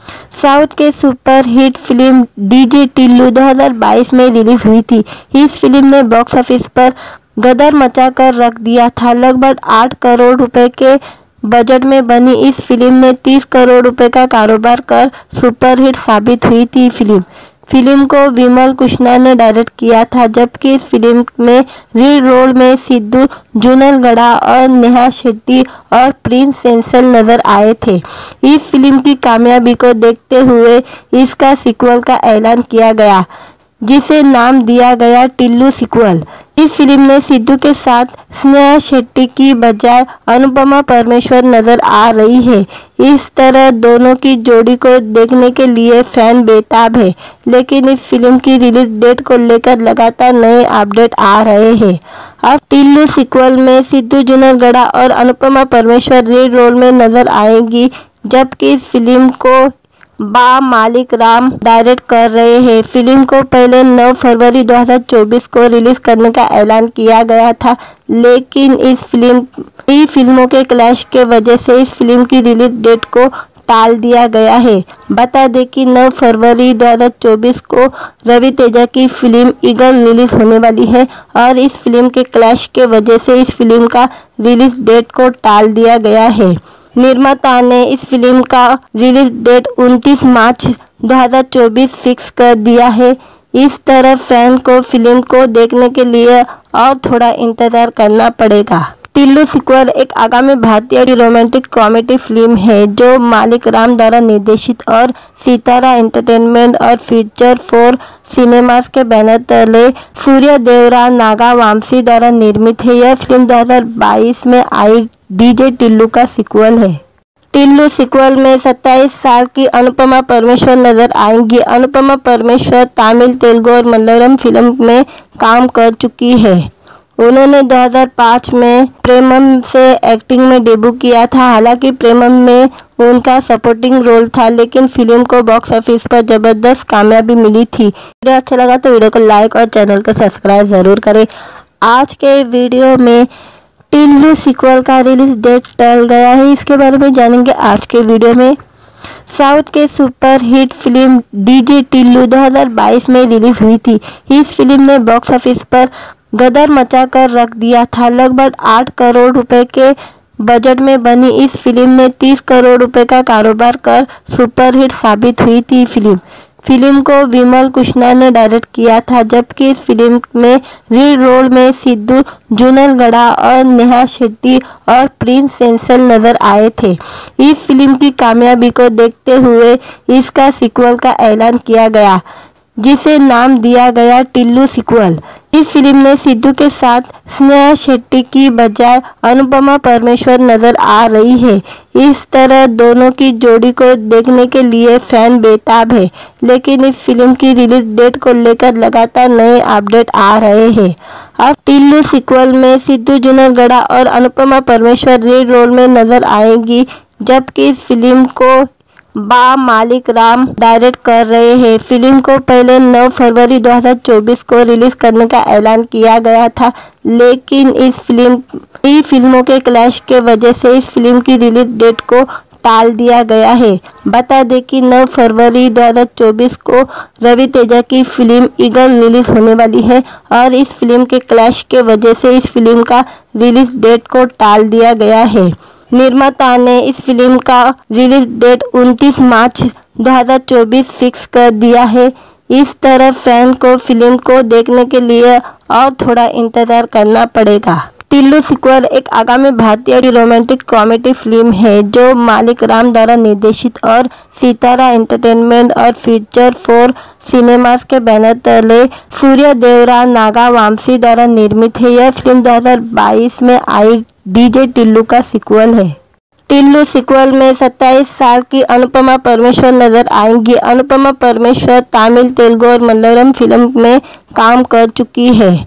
साउथ के super hit film DJ Tillu दो हज़ार बाईस में रिलीज हुई थी। इस फिल्म ने बॉक्स ऑफिस पर गदर मचा कर रख दिया था। लगभग आठ करोड़ रुपए के बजट में बनी इस फिल्म ने तीस करोड़ रुपए का कारोबार कर सुपरहिट साबित हुई थी। फिल्म फिल्म को विमल कृष्णा ने डायरेक्ट किया था, जबकि इस फिल्म में लीड रोल में सिद्धू जुनलगड़ा और नेहा शेट्टी और प्रिंस सेंसल नजर आए थे। इस फिल्म की कामयाबी को देखते हुए इसका सीक्वल का ऐलान किया गया, जिसे नाम दिया गया टिल्लू सीक्वल। इस फिल्म में सिद्धू के साथ स्नेहा शेट्टी की बजाय अनुपमा परमेश्वर नजर आ रही है। इस तरह दोनों की जोड़ी को देखने के लिए फैन बेताब है, लेकिन इस फिल्म की रिलीज डेट को लेकर लगातार नए अपडेट आ रहे हैं। अब टिल्लू सीक्वल में सिद्धू जुनलगड़ा और अनुपमा परमेश्वर लीड रोल में नजर आएंगी, जबकि इस फिल्म को बा मालिक राम डायरेक्ट कर रहे हैं। फिल्म को पहले नौ फरवरी दो हज़ार चौबीस को रिलीज करने का ऐलान किया गया था, लेकिन इस फिल्म कई फिल्मों के क्लैश के वजह से इस फिल्म की रिलीज डेट को टाल दिया गया है। बता दें कि नौ फरवरी दो हज़ार चौबीस को रवि तेजा की फिल्म ईगल रिलीज होने वाली है और इस फिल्म के क्लैश के वजह से इस फिल्म का रिलीज डेट को टाल दिया गया है। निर्माता ने इस फिल्म का रिलीज डेट उनतीस मार्च दो हज़ार चौबीस फिक्स कर दिया है। इस तरह फैन को फिल्म को देखने के लिए और थोड़ा इंतजार करना पड़ेगा। टिल्लू सीक्वल एक आगामी भारतीय रोमांटिक कॉमेडी फिल्म है जो मालिक राम द्वारा निर्देशित और सितारा एंटरटेनमेंट और फीचर फोर सिनेमास के बैनर तले सूर्य देवरा नागा वामसी द्वारा निर्मित है। यह फिल्म दो हज़ार बाईस में आई डीजे टिल्लू का सीक्वल है। टिल्लू सीक्वल में सत्ताईस साल की अनुपमा परमेश्वर नजर आएंगी। अनुपमा परमेश्वर तमिल, तेलुगु और मलयालम फिल्म में काम कर चुकी है। उन्होंने दो हज़ार पाँच में प्रेमम से एक्टिंग में डेब्यू किया था। हालांकि प्रेमम में उनका सपोर्टिंग रोल था, लेकिन फिल्म को बॉक्स ऑफिस पर जबरदस्त कामयाबी मिली थी। वीडियो अच्छा लगा तो वीडियो को लाइक और चैनल को सब्सक्राइब जरूर करें। आज के वीडियो में टिल्लू सीक्वल का रिलीज डेट टल गया है, इसके बारे में जानेंगे आज के वीडियो में। साउथ के super hit film DJ Tillu दो हज़ार बाईस में रिलीज हुई थी। इस फिल्म ने बॉक्स ऑफिस पर गदर मचा कर रख दिया था। लगभग आठ करोड़ रुपए के बजट में बनी इस फिल्म ने तीस करोड़ रुपए का कारोबार कर सुपरहिट साबित हुई थी। फिल्म फिल्म को विमल कृष्णा ने डायरेक्ट किया था, जबकि इस फिल्म में लीड रोल में सिद्धू जुनलगड़ा और नेहा शेट्टी और प्रिंस सेंसल नजर आए थे। इस फिल्म की कामयाबी को देखते हुए इसका सीक्वल का ऐलान किया गया, जिसे नाम दिया गया टिल्लू सीक्वल। इस फिल्म ने सिद्धू के साथ स्नेहा शेट्टी की बजाय अनुपमा परमेश्वर नजर आ रही है। इस तरह दोनों की जोड़ी को देखने के लिए फैन बेताब है, लेकिन इस फिल्म की रिलीज डेट को लेकर लगातार नए अपडेट आ रहे हैं। अब टिल्लू सीक्वल में सिद्धू जुनलगड़ा और अनुपमा परमेश्वर लीड रोल में नजर आएंगी, जबकि इस फिल्म को बा मालिक राम डायरेक्ट कर रहे हैं। फिल्म को पहले नौ फरवरी दो हज़ार चौबीस को रिलीज करने का ऐलान किया गया था, लेकिन इस फिल्म कई फिल्मों के क्लैश के वजह से इस फिल्म की रिलीज डेट को टाल दिया गया है। बता दें कि नौ फरवरी दो हज़ार चौबीस को रवि तेजा की फिल्म ईगल रिलीज होने वाली है और इस फिल्म के क्लैश के वजह से इस फिल्म का रिलीज डेट को टाल दिया गया है। निर्माता ने इस फिल्म का रिलीज डेट उनतीस मार्च दो हज़ार चौबीस फिक्स कर दिया है। इस तरह फैन को फिल्म को देखने के लिए और थोड़ा इंतजार करना पड़ेगा। टिल्लू सीक्वल एक आगामी भारतीय रोमांटिक कॉमेडी फिल्म है जो मालिक राम द्वारा निर्देशित और सितारा एंटरटेनमेंट और फीचर फोर सिनेमास के बैनर तले सूर्य देवरा नागा वामसी द्वारा निर्मित है। यह फिल्म दो हज़ार बाईस में आई डीजे टिल्लू का सीक्वल है। टिल्लू सीक्वल में सत्ताईस साल की अनुपमा परमेश्वर नजर आएंगी। अनुपमा परमेश्वर तमिल, तेलुगु और मलयालम फिल्म में काम कर चुकी है।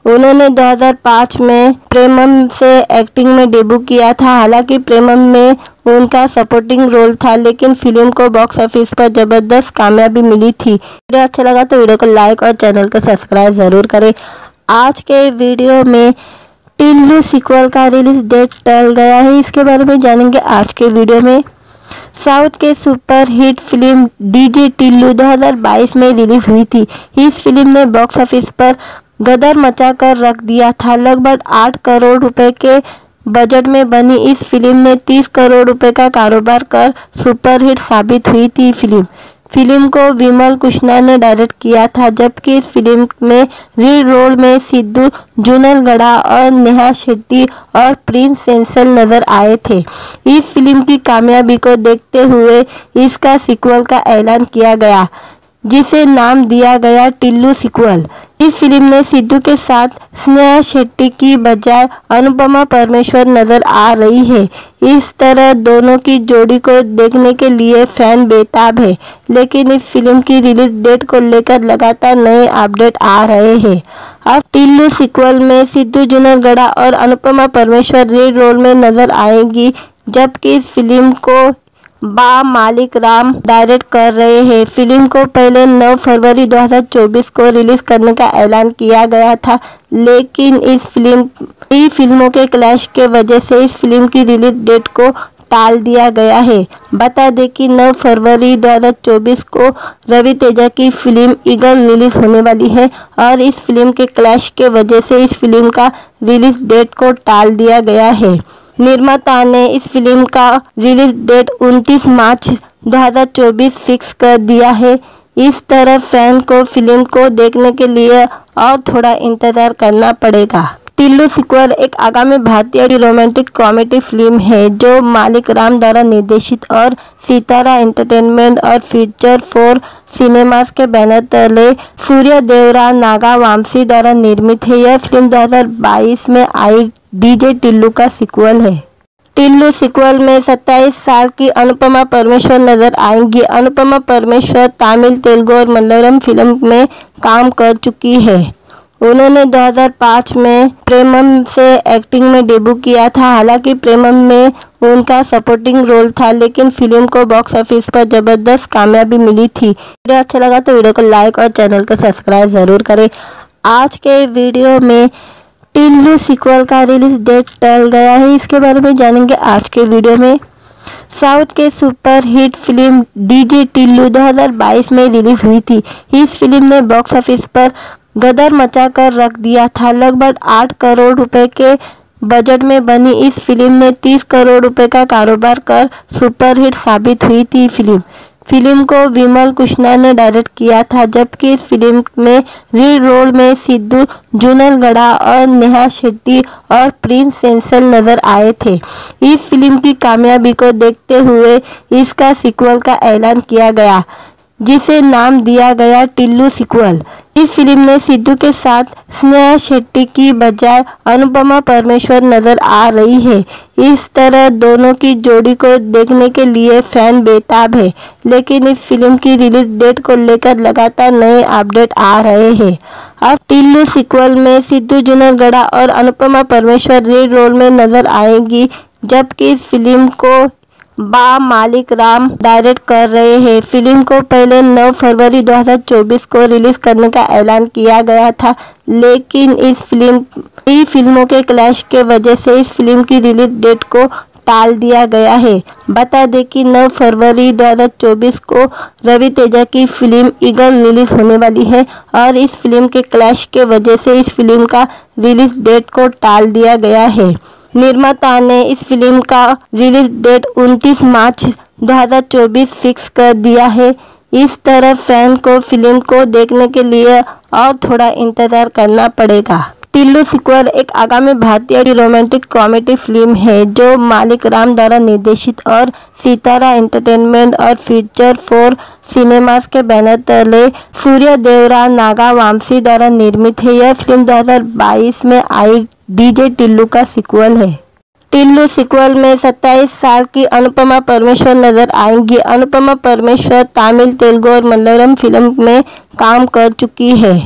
उन्होंने दो हज़ार पाँच में प्रेमम से एक्टिंग में डेब्यू किया था। हालांकि प्रेमम में उनका सपोर्टिंग रोल था, लेकिन फिल्म को बॉक्स ऑफिस पर जबरदस्त कामयाबी मिली थी। वीडियो अच्छा लगा तो वीडियो को लाइक और चैनल को सब्सक्राइब ज़रूर करें। आज के वीडियो में टिल्लू सीक्वल का रिलीज डेट टल गया है, इसके बारे में जानेंगे आज के वीडियो में। साउथ के super hit film DJ Tillu दो हज़ार बाईस में रिलीज हुई थी। इस फिल्म ने बॉक्स ऑफिस पर गदर मचा कर रख दिया था। लगभग आठ करोड़ रुपए के बजट में बनी इस फिल्म ने तीस करोड़ रुपए का कारोबार कर सुपरहिट साबित हुई थी। फिल्म फिल्म को विमल कृष्णा ने डायरेक्ट किया था, जबकि इस फिल्म में लीड रोल में सिद्धू जुनलगड़ा और नेहा शेट्टी और प्रिंस सेंसल नजर आए थे। इस फिल्म की कामयाबी को देखते हुए इसका सीक्वल का ऐलान किया गया, जिसे नाम दिया गया टिल्लू सीक्वल। इस फिल्म में सिद्धू के साथ स्नेहा शेट्टी की बजाय अनुपमा परमेश्वर नजर आ रही है। इस तरह दोनों की जोड़ी को देखने के लिए फैन बेताब है, लेकिन इस फिल्म की रिलीज डेट को लेकर लगातार नए अपडेट आ रहे हैं। अब टिल्लू सीक्वल में सिद्धू जुनलगड़ा और अनुपमा परमेश्वर लीड रोल में नजर आएंगी, जबकि इस फिल्म को बा मालिक राम डायरेक्ट कर रहे हैं। फिल्म को पहले नौ फरवरी दो हज़ार चौबीस को रिलीज करने का ऐलान किया गया था, लेकिन इस फिल्म कई फिल्मों के क्लैश के वजह से इस फिल्म की रिलीज डेट को टाल दिया गया है। बता दें कि नौ फरवरी दो हज़ार चौबीस को रवि तेजा की फिल्म ईगल रिलीज होने वाली है और इस फिल्म के क्लैश के वजह से इस फिल्म का रिलीज डेट को टाल दिया गया है। निर्माता ने इस फिल्म का रिलीज डेट उनतीस मार्च दो हज़ार चौबीस फिक्स कर दिया है। इस तरह फैन को फिल्म को देखने के लिए और थोड़ा इंतजार करना पड़ेगा। टिल्लू सीक्वल एक आगामी भारतीय रोमांटिक कॉमेडी फिल्म है जो मालिक राम द्वारा निर्देशित और सितारा एंटरटेनमेंट और फीचर फोर सिनेमास के बैनर तले सूर्य देवरा नागा वामसी द्वारा निर्मित है। यह फिल्म दो हज़ार बाईस में आई डीजे टिल्लू का सीक्वल है। टिल्लू सीक्वल में सत्ताईस साल की अनुपमा परमेश्वर नजर आएंगी। अनुपमा परमेश्वर तमिल, तेलुगु और मलयालम फिल्म में काम कर चुकी है। उन्होंने दो हज़ार पाँच में प्रेमम से एक्टिंग में डेब्यू किया था। हालांकि प्रेमम में उनका सपोर्टिंग रोल था, लेकिन फिल्म को बॉक्स ऑफिस पर जबरदस्त कामयाबी मिली थी। वीडियो अच्छा लगा तो वीडियो को लाइक और चैनल को सब्सक्राइब ज़रूर करें। आज के वीडियो में टिल्लू सीक्वल का रिलीज डेट टल गया है, इसके बारे में जानेंगे आज के वीडियो में। साउथ के super hit film DJ Tillu दो हज़ार बाईस में रिलीज हुई थी। इस फिल्म ने बॉक्स ऑफिस पर गदर मचा कर रख दिया था। लगभग आठ करोड़ रुपए के बजट में बनी इस फिल्म ने तीस करोड़ रुपए का कारोबार कर सुपरहिट साबित हुई थी। फिल्म फिल्म को विमल कृष्णा ने डायरेक्ट किया था, जबकि इस फिल्म में लीड रोल में सिद्धू जुनलगड़ा और नेहा शेट्टी और प्रिंस सेंसल नजर आए थे। इस फिल्म की कामयाबी को देखते हुए इसका सीक्वल का ऐलान किया गया, जिसे नाम दिया गया टिल्लू सीक्वल। इस फिल्म में सिद्धू के साथ स्नेहा शेट्टी की बजाय अनुपमा परमेश्वर नजर आ रही है। इस तरह दोनों की जोड़ी को देखने के लिए फैन बेताब है, लेकिन इस फिल्म की रिलीज डेट को लेकर लगातार नए अपडेट आ रहे हैं। अब टिल्लू सीक्वल में सिद्धू जुनलगड़ा और अनुपमा परमेश्वर लीड रोल में नजर आएंगी, जबकि इस फिल्म को बा मालिक राम डायरेक्ट कर रहे हैं। फिल्म को पहले नौ फरवरी दो हज़ार चौबीस को रिलीज करने का ऐलान किया गया था, लेकिन इस फिल्म कई फिल्मों के क्लैश के वजह से इस फिल्म की रिलीज डेट को टाल दिया गया है। बता दें कि नौ फरवरी दो हज़ार चौबीस को रवि तेजा की फिल्म ईगल रिलीज होने वाली है और इस फिल्म के क्लैश के वजह से इस फिल्म का रिलीज डेट को टाल दिया गया है। निर्माता ने इस फिल्म का रिलीज डेट उनतीस मार्च दो हज़ार चौबीस फिक्स कर दिया है। इस तरह फैन को फिल्म को देखने के लिए और थोड़ा इंतजार करना पड़ेगा। टिल्लू सीक्वल एक आगामी भारतीय रोमांटिक कॉमेडी फिल्म है जो मालिक राम द्वारा निर्देशित और सितारा एंटरटेनमेंट और फीचर फोर सिनेमास के बैनर तले सूर्य देवरा नागा वामसी द्वारा निर्मित है। यह फिल्म दो हज़ार बाईस में आई डीजे टिल्लू का सीक्वल है। टिल्लू सीक्वल में सत्ताईस साल की अनुपमा परमेश्वर नजर आएंगी। अनुपमा परमेश्वर तमिल, तेलुगु और मलयालम फिल्म में काम कर चुकी है।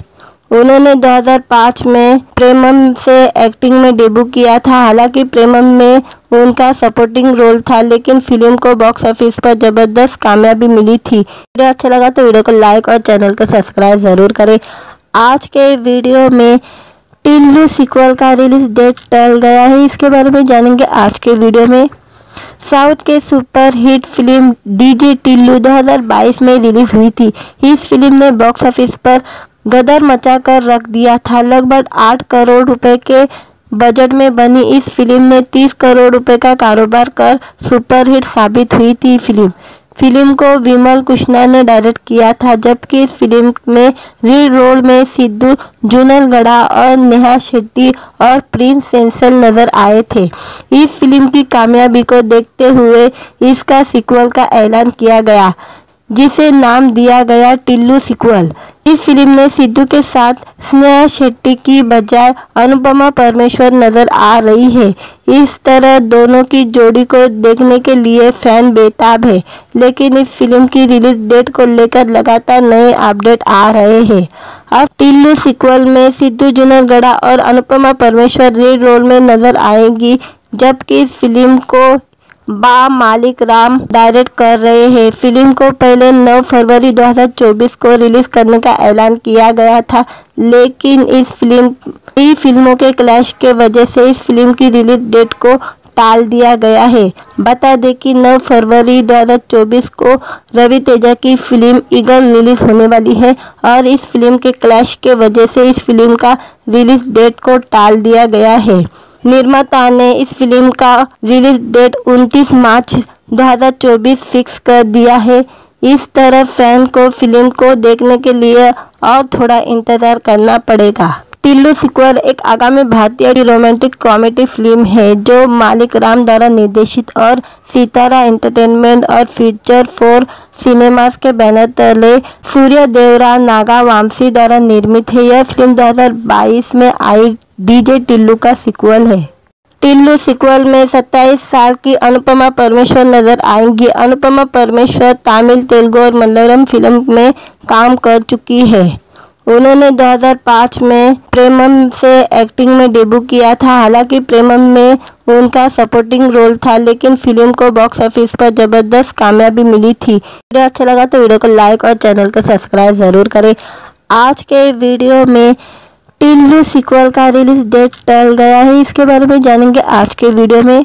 उन्होंने दो हज़ार पाँच में प्रेमम से एक्टिंग में डेब्यू किया था। हालांकि प्रेमम में उनका सपोर्टिंग रोल था, लेकिन फिल्म को बॉक्स ऑफिस पर जबरदस्त कामयाबी मिली थी। वीडियो अच्छा लगा तो वीडियो को लाइक और चैनल को सब्सक्राइब ज़रूर करें। आज के वीडियो में टिल्लू सीक्वल का रिलीज डेट टल गया है, इसके बारे में जानेंगे आज के वीडियो में। साउथ के super hit film DJ Tillu दो हज़ार बाईस में रिलीज हुई थी। इस फिल्म ने बॉक्स ऑफिस पर गदर मचा कर रख दिया था। लगभग आठ करोड़ रुपए के बजट में बनी इस फिल्म ने तीस करोड़ रुपए का कारोबार कर सुपरहिट साबित हुई थी। फिल्म फिल्म को विमल कृष्णा ने डायरेक्ट किया था, जबकि इस फिल्म में लीड रोल में सिद्धू जुनलगड़ा और नेहा शेट्टी और प्रिंस सेंसल नजर आए थे। इस फिल्म की कामयाबी को देखते हुए इसका सीक्वल का ऐलान किया गया, जिसे नाम दिया गया टिल्लू सीक्वल। इस फिल्म में सिद्धू के साथ स्नेहा शेट्टी की बजाय अनुपमा परमेश्वर नजर आ रही है। इस तरह दोनों की जोड़ी को देखने के लिए फैन बेताब है, लेकिन इस फिल्म की रिलीज डेट को लेकर लगातार नए अपडेट आ रहे हैं। अब टिल्लू सीक्वल में सिद्धू जुनलगड़ा और अनुपमा परमेश्वर लीड रोल में नजर आएंगी, जबकि इस फिल्म को बा मालिक राम डायरेक्ट कर रहे हैं। फिल्म को पहले नौ फरवरी दो हज़ार चौबीस को रिलीज करने का ऐलान किया गया था, लेकिन इस फिल्म कई फिल्मों के क्लैश के वजह से इस फिल्म की रिलीज डेट को टाल दिया गया है। बता दें कि नौ फरवरी दो हज़ार चौबीस को रवि तेजा की फिल्म ईगल रिलीज होने वाली है और इस फिल्म के क्लैश के वजह से इस फिल्म का रिलीज डेट को टाल दिया गया है। निर्माता ने इस फिल्म का रिलीज डेट उनतीस मार्च दो हज़ार चौबीस फिक्स कर दिया है। इस तरह फैन को फिल्म को देखने के लिए और थोड़ा इंतजार करना पड़ेगा। टिल्लू सीक्वल एक आगामी भारतीय रोमांटिक कॉमेडी फिल्म है जो मालिक राम द्वारा निर्देशित और सितारा एंटरटेनमेंट और फीचर फोर सिनेमास के बैनर तले सूर्य देवरा नागा वामसी द्वारा निर्मित है। यह फिल्म दो हज़ार बाईस में आई डीजे टिल्लू का सीक्वल है। टिल्लू सीक्वल में सत्ताईस साल की अनुपमा परमेश्वर नजर आएंगी। अनुपमा परमेश्वर तमिल, तेलुगु और मलयालम फिल्म में काम कर चुकी है। उन्होंने दो हज़ार पाँच में प्रेमम से एक्टिंग में डेब्यू किया था। हालांकि प्रेमम में उनका सपोर्टिंग रोल था, लेकिन फिल्म को बॉक्स ऑफिस पर जबरदस्त कामयाबी मिली थी। वीडियो अच्छा लगा तो वीडियो को लाइक और चैनल को सब्सक्राइब जरूर करें। आज के वीडियो में टिल्लू सीक्वल का रिलीज डेट टल गया है, इसके बारे में जानेंगे आज के वीडियो में।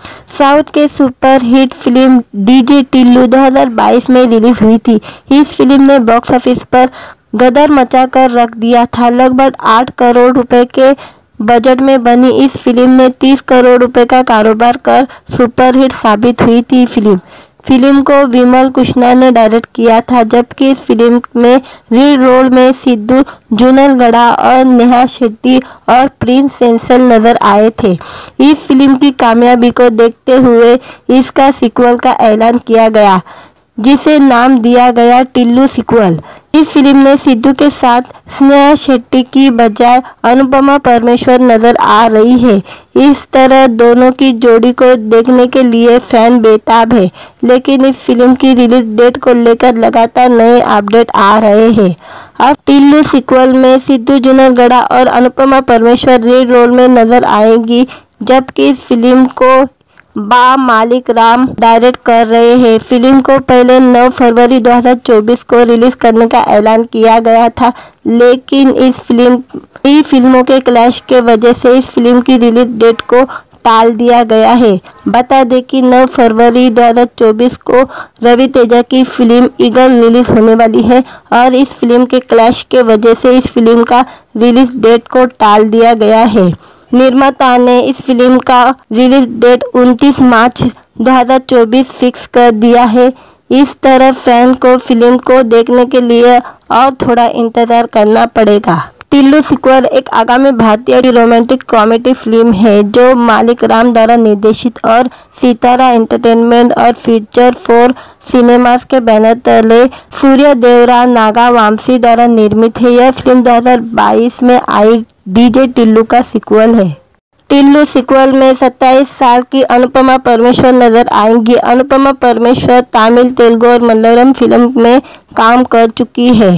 साउथ के super hit film DJ Tillu दो हज़ार बाईस में रिलीज हुई थी। इस फिल्म ने बॉक्स ऑफिस पर गदर मचा कर रख दिया था। लगभग आठ करोड़ रुपए के बजट में बनी इस फिल्म ने तीस करोड़ रुपए का कारोबार कर सुपरहिट साबित हुई थी। फिल्म फिल्म को विमल कृष्णा ने डायरेक्ट किया था, जबकि इस फिल्म में लीड रोल में सिद्धू जुनलगड़ा और नेहा शेट्टी और प्रिंस सेंसल नजर आए थे। इस फिल्म की कामयाबी को देखते हुए इसका सीक्वल का ऐलान किया गया, जिसे नाम दिया गया टिल्लू सीक्वल। इस फिल्म में सिद्धू के साथ स्नेहा शेट्टी की बजाय अनुपमा परमेश्वर नजर आ रही है। इस तरह दोनों की जोड़ी को देखने के लिए फैन बेताब है, लेकिन इस फिल्म की रिलीज डेट को लेकर लगातार नए अपडेट आ रहे हैं। अब टिल्लू सीक्वल में सिद्धू जुनलगड़ा और अनुपमा परमेश्वर लीड रोल में नजर आएंगी, जबकि इस फिल्म को बा मालिक राम डायरेक्ट कर रहे हैं। फिल्म को पहले नौ फरवरी दो हज़ार चौबीस को रिलीज करने का ऐलान किया गया था, लेकिन इस फिल्म कई फिल्मों के क्लैश के वजह से इस फिल्म की रिलीज डेट को टाल दिया गया है। बता दें कि नौ फरवरी दो हज़ार चौबीस को रवि तेजा की फिल्म ईगल रिलीज होने वाली है और इस फिल्म के क्लैश के वजह से इस फिल्म का रिलीज डेट को टाल दिया गया है। निर्माता ने इस फिल्म का रिलीज डेट उनतीस मार्च दो हज़ार चौबीस फिक्स कर दिया है। इस तरह फैन को फिल्म को देखने के लिए और थोड़ा इंतजार करना पड़ेगा। टिल्लू सीक्वल एक आगामी भारतीय रोमांटिक कॉमेडी फिल्म है जो मालिक राम द्वारा निर्देशित और सितारा एंटरटेनमेंट और फीचर फोर सिनेमास के बैनर तले सूर्य देवरा नागा वामसी द्वारा निर्मित है। यह फिल्म दो हज़ार बाईस में आई डीजे टिल्लू का सीक्वल है। टिल्लू सीक्वल में सत्ताईस साल की अनुपमा परमेश्वर नजर आएंगी। अनुपमा परमेश्वर तमिल, तेलुगु और मलयालम फिल्म में काम कर चुकी है।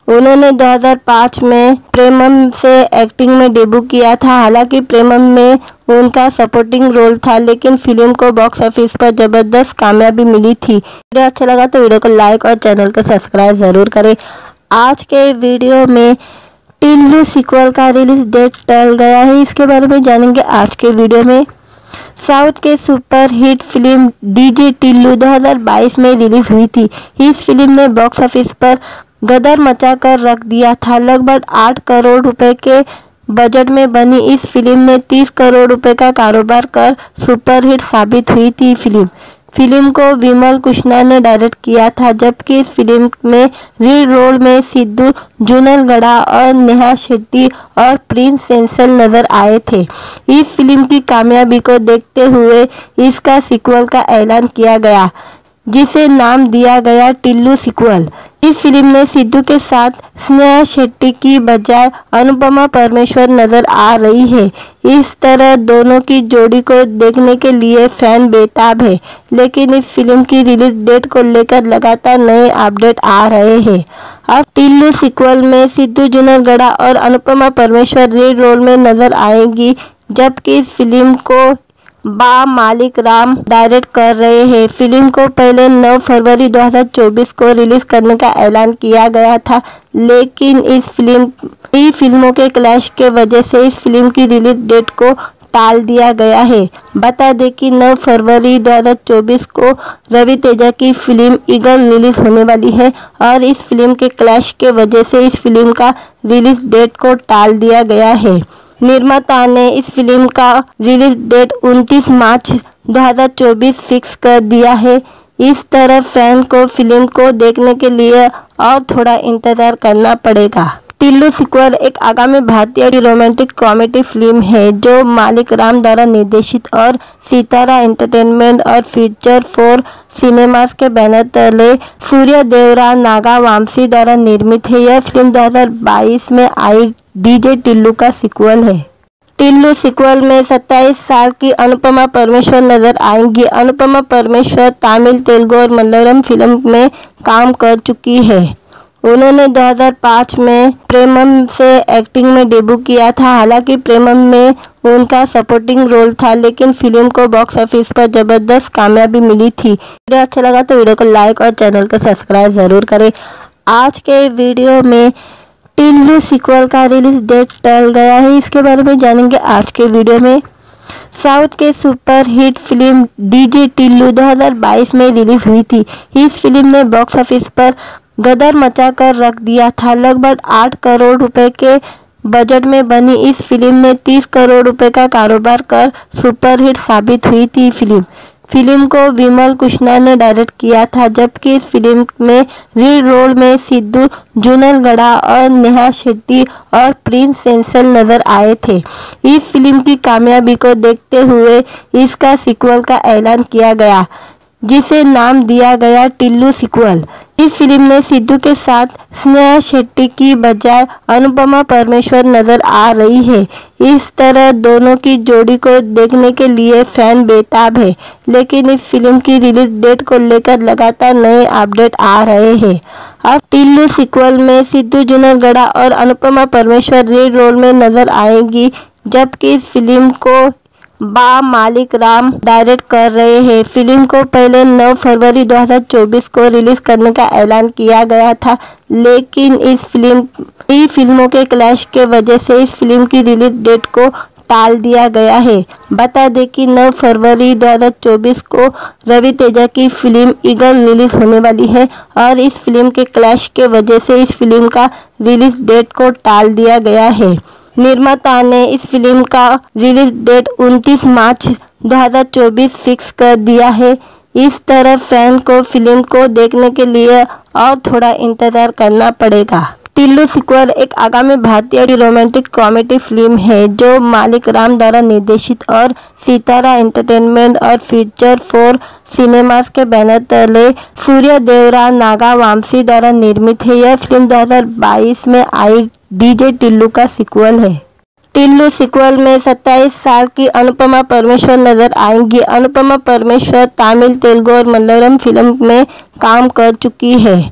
उन्होंने दो हज़ार पाँच में प्रेमम से एक्टिंग में डेब्यू किया था। हालांकि प्रेमम में उनका सपोर्टिंग रोल था, लेकिन फिल्म को बॉक्स ऑफिस पर जबरदस्त कामयाबी मिली थी। वीडियो अच्छा लगा तो वीडियो को लाइक और चैनल को सब्सक्राइब ज़रूर करें। आज के वीडियो में टिल्लू सीक्वल का रिलीज डेट टल गया है, इसके बारे में जानेंगे आज के वीडियो में। साउथ के super hit film DJ Tillu दो हज़ार बाईस में रिलीज हुई थी। इस फिल्म ने बॉक्स ऑफिस पर गदर मचा कर रख दिया था। लगभग आठ करोड़ रुपए के बजट में बनी इस फिल्म ने तीस करोड़ रुपए का कारोबार कर सुपरहिट साबित हुई थी। फिल्म फिल्म को विमल कृष्णा ने डायरेक्ट किया था, जबकि इस फिल्म में लीड रोल में सिद्धू जुनलगड़ा और नेहा शेट्टी और प्रिंस सेंसल नजर आए थे। इस फिल्म की कामयाबी को देखते हुए इसका सीक्वल का ऐलान किया गया, जिसे नाम दिया गया टिल्लू सीक्वल। इस फिल्म में सिद्धू के साथ स्नेहा शेट्टी की बजाय अनुपमा परमेश्वर नजर आ रही है। इस तरह दोनों की जोड़ी को देखने के लिए फैन बेताब है, लेकिन इस फिल्म की रिलीज डेट को लेकर लगातार नए अपडेट आ रहे हैं। अब टिल्लू सीक्वल में सिद्धू जुनलगड़ा और अनुपमा परमेश्वर लीड रोल में नजर आएंगी, जबकि इस फिल्म को बा मालिक राम डायरेक्ट कर रहे हैं। फिल्म को पहले नौ फरवरी दो हज़ार चौबीस को रिलीज करने का ऐलान किया गया था, लेकिन इस फिल्म कई फिल्मों के क्लैश के वजह से इस फिल्म की रिलीज डेट को टाल दिया गया है। बता दें कि नौ फरवरी दो हज़ार चौबीस को रवि तेजा की फिल्म ईगल रिलीज होने वाली है और इस फिल्म के क्लैश के वजह से इस फिल्म का रिलीज डेट को टाल दिया गया है। निर्माता ने इस फिल्म का रिलीज डेट उनतीस मार्च दो हज़ार चौबीस फिक्स कर दिया है। इस तरह फैन को फिल्म को देखने के लिए और थोड़ा इंतजार करना पड़ेगा। टिल्लू सीक्वल एक आगामी भारतीय रोमांटिक कॉमेडी फिल्म है जो मालिक राम द्वारा निर्देशित और सितारा एंटरटेनमेंट और फीचर फोर सिनेमास के बैनर तले सूर्य देवरा नागा वामसी द्वारा निर्मित है। यह फिल्म दो हज़ार बाईस में आई डीजे टिल्लू का सीक्वल है। टिल्लू सीक्वल में सत्ताईस साल की अनुपमा परमेश्वर नजर आएंगी। अनुपमा परमेश्वर तमिल, तेलुगु और मलयालम फिल्म में काम कर चुकी है। उन्होंने दो हज़ार पाँच में प्रेमम से एक्टिंग में डेब्यू किया था। हालांकि प्रेमम में उनका सपोर्टिंग रोल था, लेकिन फिल्म को बॉक्स ऑफिस पर जबरदस्त कामयाबी मिली थी। वीडियो अच्छा लगा तो वीडियो को लाइक और चैनल को सब्सक्राइब ज़रूर करें। आज के वीडियो में टिल्लू सीक्वल का रिलीज डेट टल गया है, इसके बारे में जानेंगे आज के वीडियो में। साउथ के super hit film DJ Tillu दो हज़ार बाईस में रिलीज हुई थी। इस फिल्म ने बॉक्स ऑफिस पर गदर मचा कर रख दिया था। लगभग आठ करोड़ रुपए के बजट में बनी इस फिल्म ने तीस करोड़ रुपए का कारोबार कर सुपरहिट साबित हुई थी। फिल्म फिल्म को विमल कृष्णा ने डायरेक्ट किया था, जबकि इस फिल्म में लीड रोल में सिद्धू जुनलगड़ा और नेहा शेट्टी और प्रिंस सेंसल नजर आए थे। इस फिल्म की कामयाबी को देखते हुए इसका सीक्वल का ऐलान किया गया, जिसे नाम दिया गया टिल्लू सीक्वल। इस फिल्म में सिद्धू के साथ स्नेहा शेट्टी की बजाय अनुपमा परमेश्वर नजर आ रही है। इस तरह दोनों की जोड़ी को देखने के लिए फैन बेताब है, लेकिन इस फिल्म की रिलीज डेट को लेकर लगातार नए अपडेट आ रहे हैं। अब टिल्लू सीक्वल में सिद्धू जुनलगड़ा और अनुपमा परमेश्वर लीड रोल में नजर आएंगी, जबकि इस फिल्म को बा मालिक राम डायरेक्ट कर रहे हैं। फिल्म को पहले नौ फरवरी दो हज़ार चौबीस को रिलीज करने का ऐलान किया गया था, लेकिन इस फिल्म कई फिल्मों के क्लैश के वजह से इस फिल्म की रिलीज डेट को टाल दिया गया है। बता दें कि नौ फरवरी दो हज़ार चौबीस को रवि तेजा की फिल्म ईगल रिलीज होने वाली है और इस फिल्म के क्लैश के वजह से इस फिल्म का रिलीज डेट को टाल दिया गया है। निर्माता ने इस फिल्म का रिलीज डेट उनतीस मार्च दो हज़ार चौबीस फिक्स कर दिया है। इस तरह फैन को फिल्म को देखने के लिए और थोड़ा इंतजार करना पड़ेगा। टिल्लू सीक्वल एक आगामी भारतीय रोमांटिक कॉमेडी फिल्म है जो मालिक राम द्वारा निर्देशित और सितारा एंटरटेनमेंट और फीचर फोर सिनेमास के बैनर तले सूर्य देवरा नागा वामसी द्वारा निर्मित है। यह फिल्म दो हज़ार बाईस में आई डीजे टिल्लू का सीक्वल है। टिल्लू सीक्वल में सत्ताईस साल की अनुपमा परमेश्वर नजर आएंगी। अनुपमा परमेश्वर तमिल, तेलुगु और मलयालम फिल्म में काम कर चुकी है।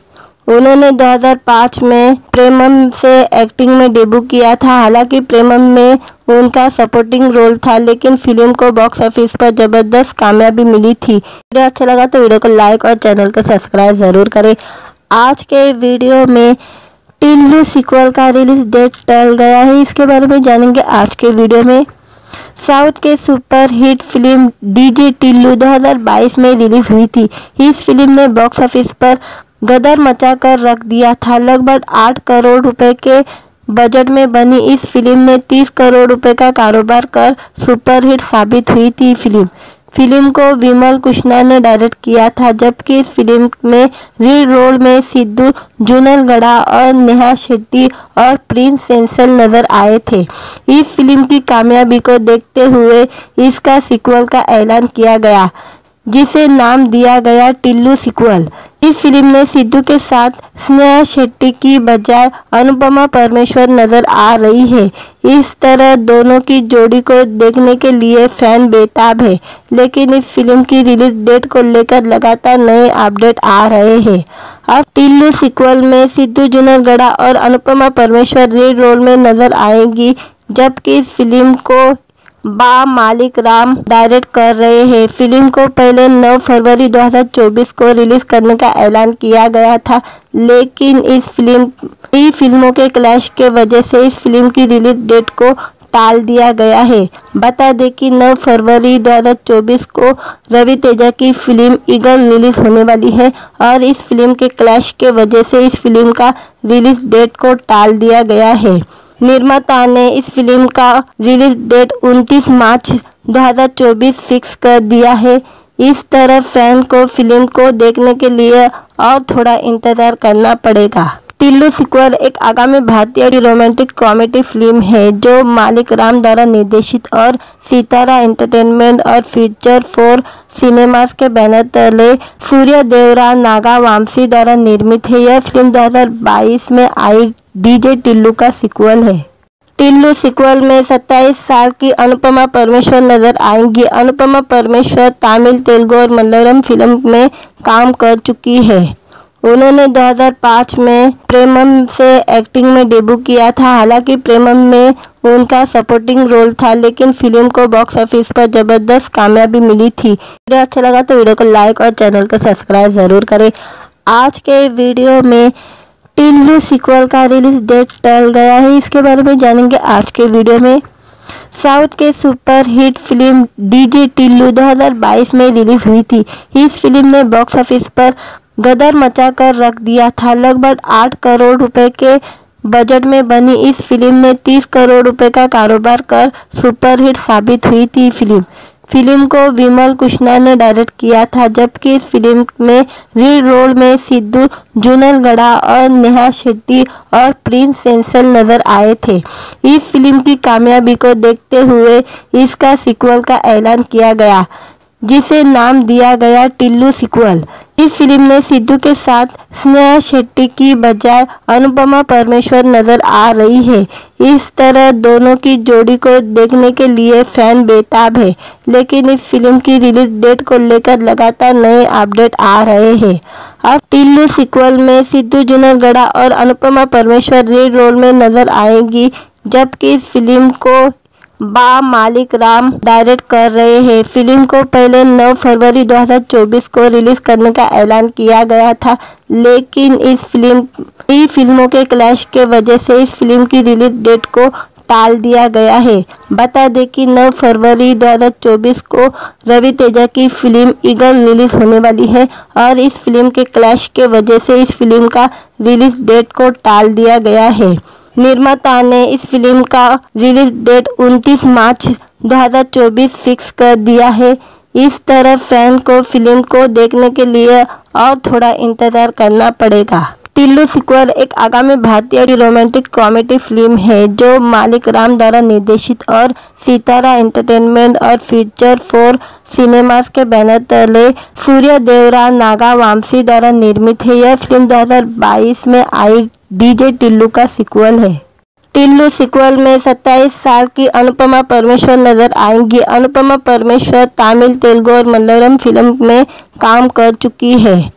उन्होंने दो हज़ार पाँच में प्रेमम से एक्टिंग में डेब्यू किया था। हालांकि प्रेमम में उनका सपोर्टिंग रोल था, लेकिन फिल्म को बॉक्स ऑफिस पर जबरदस्त कामयाबी मिली थी। वीडियो अच्छा लगा तो वीडियो को लाइक और चैनल को सब्सक्राइब ज़रूर करें। आज के वीडियो में टिल्लू सीक्वल का रिलीज डेट टल गया है, इसके बारे में जानेंगे आज के वीडियो में। साउथ के super hit film DJ Tillu दो हज़ार बाईस में रिलीज हुई थी। इस फिल्म ने बॉक्स ऑफिस पर गदर मचा कर रख दिया था। लगभग आठ करोड़ रुपए के बजट में बनी इस फिल्म ने तीस करोड़ रुपए का कारोबार कर सुपरहिट साबित हुई थी। फिल्म फिल्म को विमल कृष्णा ने डायरेक्ट किया था, जबकि इस फिल्म में लीड रोल में सिद्धू जुनलगड़ा और नेहा शेट्टी और प्रिंस सेंसल नजर आए थे। इस फिल्म की कामयाबी को देखते हुए इसका सीक्वल का ऐलान किया गया, जिसे नाम दिया गया टिल्लू सीक्वल। इस फिल्म में सिद्धू के साथ स्नेहा शेट्टी की बजाय अनुपमा परमेश्वर नजर आ रही है। इस तरह दोनों की जोड़ी को देखने के लिए फैन बेताब है, लेकिन इस फिल्म की रिलीज डेट को लेकर लगातार नए अपडेट आ रहे हैं। अब टिल्लू सीक्वल में सिद्धू जुनलगड़ा और अनुपमा परमेश्वर लीड रोल में नजर आएंगी, जबकि इस फिल्म को बा मालिक राम डायरेक्ट कर रहे हैं। फिल्म को पहले नौ फरवरी दो हज़ार चौबीस को रिलीज करने का ऐलान किया गया था, लेकिन इस फिल्म कई फिल्मों के क्लैश के वजह से इस फिल्म की रिलीज डेट को टाल दिया गया है। बता दें कि नौ फरवरी दो हज़ार चौबीस को रवि तेजा की फिल्म ईगल रिलीज होने वाली है और इस फिल्म के क्लैश के वजह से इस फिल्म का रिलीज डेट को टाल दिया गया है। निर्माता ने इस फिल्म का रिलीज डेट उनतीस मार्च दो हज़ार चौबीस फिक्स कर दिया है। इस तरह फैन को फिल्म को देखने के लिए और थोड़ा इंतजार करना पड़ेगा। टिल्लू सीक्वल एक आगामी भारतीय रोमांटिक कॉमेडी फिल्म है जो मालिक राम द्वारा निर्देशित और सितारा एंटरटेनमेंट और फीचर फोर सिनेमास के बैनर तले सूर्य देवरा नागा वामसी द्वारा निर्मित है। यह फिल्म दो हज़ार बाईस में आई डीजे टिल्लू का सीक्वल है। टिल्लू सीक्वल में सत्ताईस साल की अनुपमा परमेश्वर नजर आएंगी। अनुपमा परमेश्वर तमिल, तेलुगु और मलयालम फिल्म में काम कर चुकी है। उन्होंने दो हज़ार पाँच में प्रेमम से एक्टिंग में डेब्यू किया था। हालांकि प्रेमम में उनका सपोर्टिंग रोल था, लेकिन फिल्म को बॉक्स ऑफिस पर जबरदस्त कामयाबी मिली थी। वीडियो अच्छा लगा तो वीडियो को लाइक और चैनल को सब्सक्राइब ज़रूर करें। आज के वीडियो में टिल्लू सीक्वल का रिलीज डेट टल गया है, इसके बारे में जानेंगे आज के वीडियो में। साउथ के super hit film DJ Tillu दो हज़ार बाईस में रिलीज हुई थी। इस फिल्म ने बॉक्स ऑफिस पर गदर मचा कर रख दिया था। लगभग आठ करोड़ रुपए के बजट में बनी इस फिल्म ने तीस करोड़ रुपए का कारोबार कर सुपरहिट साबित हुई थी। फिल्म फिल्म को विमल कृष्णा ने डायरेक्ट किया था, जबकि इस फिल्म में लीड रोल में सिद्धू जुनलगड़ा और नेहा शेट्टी और प्रिंस सेंसल नजर आए थे। इस फिल्म की कामयाबी को देखते हुए इसका सीक्वल का ऐलान किया गया, जिसे नाम दिया गया टिल्लू सीक्वल। इस फिल्म में सिद्धू के साथ स्नेहा शेट्टी की बजाय अनुपमा परमेश्वर नजर आ रही है। इस तरह दोनों की जोड़ी को देखने के लिए फैन बेताब है, लेकिन इस फिल्म की रिलीज डेट को लेकर लगातार नए अपडेट आ रहे हैं। अब टिल्लू सीक्वल में सिद्धू जुनलगड़ा और अनुपमा परमेश्वर लीड रोल में नजर आएंगी, जबकि इस फिल्म को बा मालिक राम डायरेक्ट कर रहे हैं। फिल्म को पहले नौ फरवरी दो हज़ार चौबीस को रिलीज करने का ऐलान किया गया था, लेकिन इस फिल्म कई फिल्मों के क्लैश के वजह से इस फिल्म की रिलीज डेट को टाल दिया गया है। बता दें कि नौ फरवरी दो हज़ार चौबीस को रवि तेजा की फिल्म ईगल रिलीज होने वाली है और इस फिल्म के क्लैश के वजह से इस फिल्म का रिलीज डेट को टाल दिया गया है। निर्माता ने इस फिल्म का रिलीज डेट उनतीस मार्च दो हज़ार चौबीस फिक्स कर दिया है। इस तरह फैन को फिल्म को देखने के लिए और थोड़ा इंतजार करना पड़ेगा। टिल्लू सीक्वल एक आगामी भारतीय रोमांटिक कॉमेडी फिल्म है जो मालिक राम द्वारा निर्देशित और सितारा एंटरटेनमेंट और फीचर फोर सिनेमास के बैनर तले सूर्य देवरा नागा वामसी द्वारा निर्मित है। यह फिल्म दो हज़ार बाईस में आई डीजे टिल्लू का सीक्वल है। टिल्लू सीक्वल में सत्ताईस साल की अनुपमा परमेश्वर नजर आएंगी। अनुपमा परमेश्वर तमिल, तेलुगु और मलयालम फिल्म में काम कर चुकी है।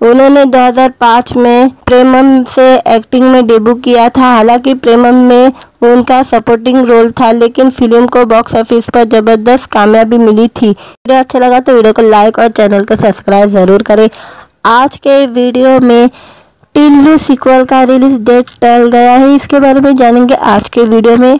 उन्होंने दो हज़ार पाँच में प्रेमम से एक्टिंग में डेब्यू किया था। हालांकि प्रेमम में उनका सपोर्टिंग रोल था, लेकिन फिल्म को बॉक्स ऑफिस पर जबरदस्त कामयाबी मिली थी। वीडियो अच्छा लगा तो वीडियो को लाइक और चैनल को सब्सक्राइब ज़रूर करें। आज के वीडियो में टिल्लू सीक्वल का रिलीज डेट टल गया है, इसके बारे में जानेंगे आज के वीडियो में।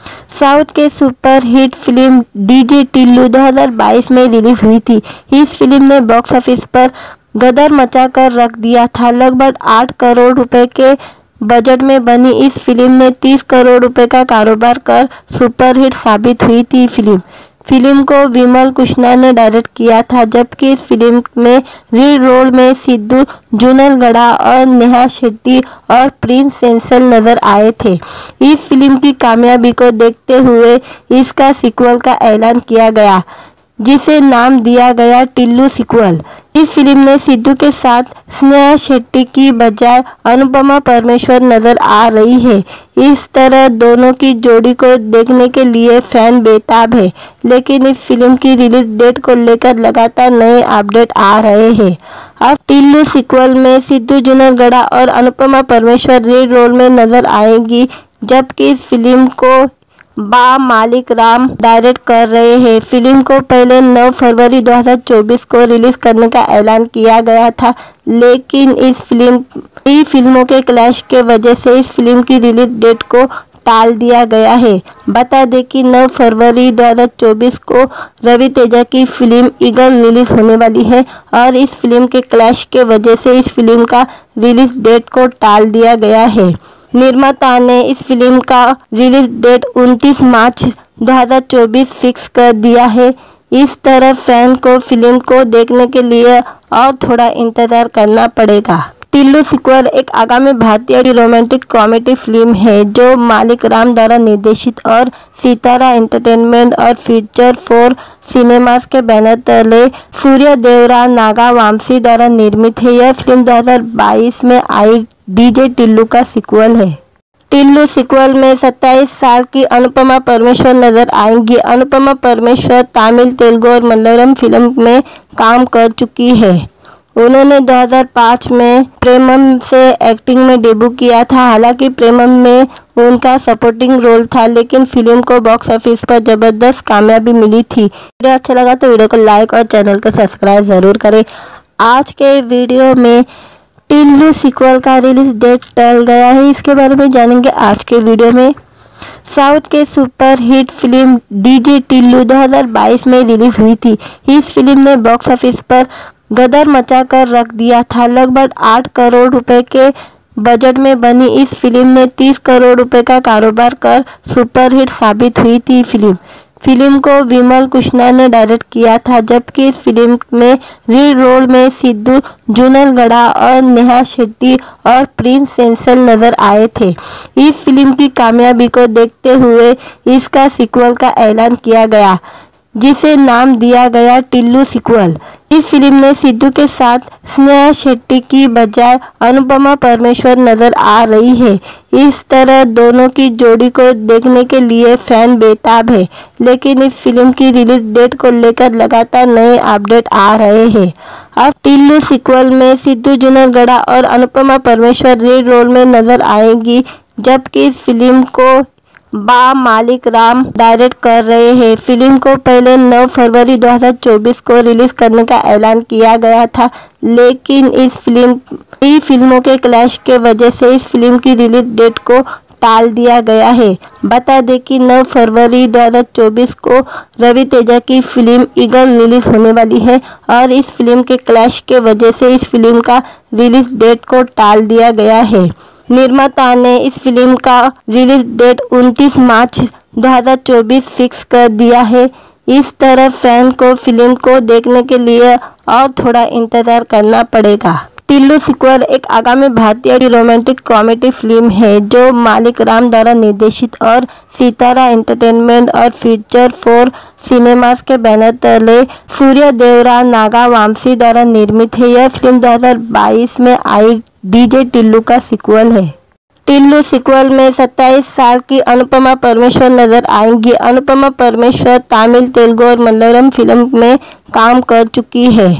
साउथ के super hit film DJ Tillu दो हज़ार बाईस में रिलीज हुई थी। इस फिल्म ने बॉक्स ऑफिस पर गदर मचा कर रख दिया था। लगभग आठ करोड़ रुपए के बजट में बनी इस फिल्म ने तीस करोड़ रुपए का कारोबार कर सुपरहिट साबित हुई थी। फिल्म फिल्म को विमल कृष्णा ने डायरेक्ट किया था, जबकि इस फिल्म में लीड रोल में सिद्धू जुनलगड़ा और नेहा शेट्टी और प्रिंस सेंसल नजर आए थे। इस फिल्म की कामयाबी को देखते हुए इसका सीक्वल का ऐलान किया गया, जिसे नाम दिया गया टिल्लू सीक्वल। इस फिल्म में सिद्धू के साथ स्नेहा शेट्टी की बजाय अनुपमा परमेश्वर नजर आ रही है। इस तरह दोनों की जोड़ी को देखने के लिए फैन बेताब है, लेकिन इस फिल्म की रिलीज डेट को लेकर लगातार नए अपडेट आ रहे हैं। अब टिल्लू सीक्वल में सिद्धू जुनलगड़ा और अनुपमा परमेश्वर लीड रोल में नजर आएंगी, जबकि इस फिल्म को बा मालिक राम डायरेक्ट कर रहे हैं। फिल्म को पहले नौ फरवरी दो हज़ार चौबीस को रिलीज करने का ऐलान किया गया था, लेकिन इस फिल्म कई फिल्मों के क्लैश के वजह से इस फिल्म की रिलीज डेट को टाल दिया गया है। बता दें कि नौ फरवरी दो हज़ार चौबीस को रवि तेजा की फिल्म ईगल रिलीज होने वाली है और इस फिल्म के क्लैश के वजह से इस फिल्म का रिलीज डेट को टाल दिया गया है। निर्माता ने इस फिल्म का रिलीज डेट उनतीस मार्च दो हज़ार चौबीस फिक्स कर दिया है। इस तरह फैन को फिल्म को देखने के लिए और थोड़ा इंतजार करना पड़ेगा। टिल्लू सीक्वल एक आगामी भारतीय रोमांटिक कॉमेडी फिल्म है जो मालिक राम द्वारा निर्देशित और सितारा एंटरटेनमेंट और फीचर फोर सिनेमास के बैनर तले सूर्य देवरा नागा वामसी द्वारा निर्मित है। यह फिल्म दो हज़ार बाईस में आई डीजे टिल्लू का सीक्वल है। टिल्लू सीक्वल में सत्ताईस साल की अनुपमा परमेश्वर नजर आएंगी। अनुपमा परमेश्वर तमिल, तेलुगु और मलयालम फिल्म में काम कर चुकी है। उन्होंने दो हज़ार पाँच में प्रेमम से एक्टिंग में डेब्यू किया था। हालांकि प्रेमम में उनका सपोर्टिंग रोल था, लेकिन फिल्म को बॉक्स ऑफिस पर जबरदस्त कामयाबी मिली थी। वीडियो अच्छा लगा तो वीडियो को लाइक और चैनल को सब्सक्राइब ज़रूर करें। आज के वीडियो में टिल्लू सीक्वल का रिलीज डेट टल गया है, इसके बारे में जानेंगे आज के वीडियो में। साउथ के super hit film DJ Tillu दो हज़ार बाईस में रिलीज हुई थी। इस फिल्म ने बॉक्स ऑफिस पर गदर मचा कर रख दिया था। लगभग आठ करोड़ रुपए के बजट में बनी इस फिल्म ने तीस करोड़ रुपए का कारोबार कर सुपरहिट साबित हुई थी। फिल्म फिल्म को विमल कृष्णा ने डायरेक्ट किया था, जबकि इस फिल्म में लीड रोल में सिद्धू जुनलगड़ा और नेहा शेट्टी और प्रिंस सेंसल नजर आए थे। इस फिल्म की कामयाबी को देखते हुए इसका सीक्वल का ऐलान किया गया, जिसे नाम दिया गया टिल्लू सीक्वल। इस फिल्म में सिद्धू के साथ स्नेहा शेट्टी की बजाय अनुपमा परमेश्वर नजर आ रही है। इस तरह दोनों की जोड़ी को देखने के लिए फैन बेताब है, लेकिन इस फिल्म की रिलीज डेट को लेकर लगातार नए अपडेट आ रहे हैं। अब टिल्लू सीक्वल में सिद्धू जुनलगड़ा और अनुपमा परमेश्वर लीड रोल में नजर आएंगी, जबकि इस फिल्म को बा मालिक राम डायरेक्ट कर रहे हैं। फिल्म को पहले नौ फरवरी दो हज़ार चौबीस को रिलीज करने का ऐलान किया गया था, लेकिन इस फिल्म कई फिल्मों के क्लैश के वजह से इस फिल्म की रिलीज डेट को टाल दिया गया है। बता दें कि नौ फरवरी दो हज़ार चौबीस को रवि तेजा की फिल्म ईगल रिलीज होने वाली है और इस फिल्म के क्लैश के वजह से इस फिल्म का रिलीज डेट को टाल दिया गया है। निर्माता ने इस फिल्म का रिलीज डेट उनतीस मार्च दो हज़ार चौबीस फिक्स कर दिया है। इस तरह फैन को फिल्म को देखने के लिए और थोड़ा इंतजार करना पड़ेगा। टिल्लू सीक्वल एक आगामी भारतीय रोमांटिक कॉमेडी फिल्म है जो मालिक राम द्वारा निर्देशित और सितारा एंटरटेनमेंट और फीचर फोर सिनेमास के बैनर तले सूर्य देवरा नागा वामसी द्वारा निर्मित है। यह फिल्म दो हज़ार बाईस में आई डीजे टिल्लू का सीक्वल है। टिल्लू सीक्वल में सत्ताईस साल की अनुपमा परमेश्वर नजर आएंगी। अनुपमा परमेश्वर तमिल, तेलुगु और मलयालम फिल्म में काम कर चुकी है।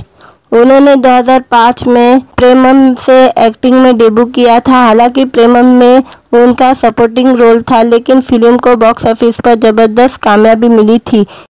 उन्होंने दो हज़ार पाँच में प्रेमम से एक्टिंग में डेब्यू किया था। हालांकि प्रेमम में उनका सपोर्टिंग रोल था, लेकिन फिल्म को बॉक्स ऑफिस पर जबरदस्त कामयाबी मिली थी।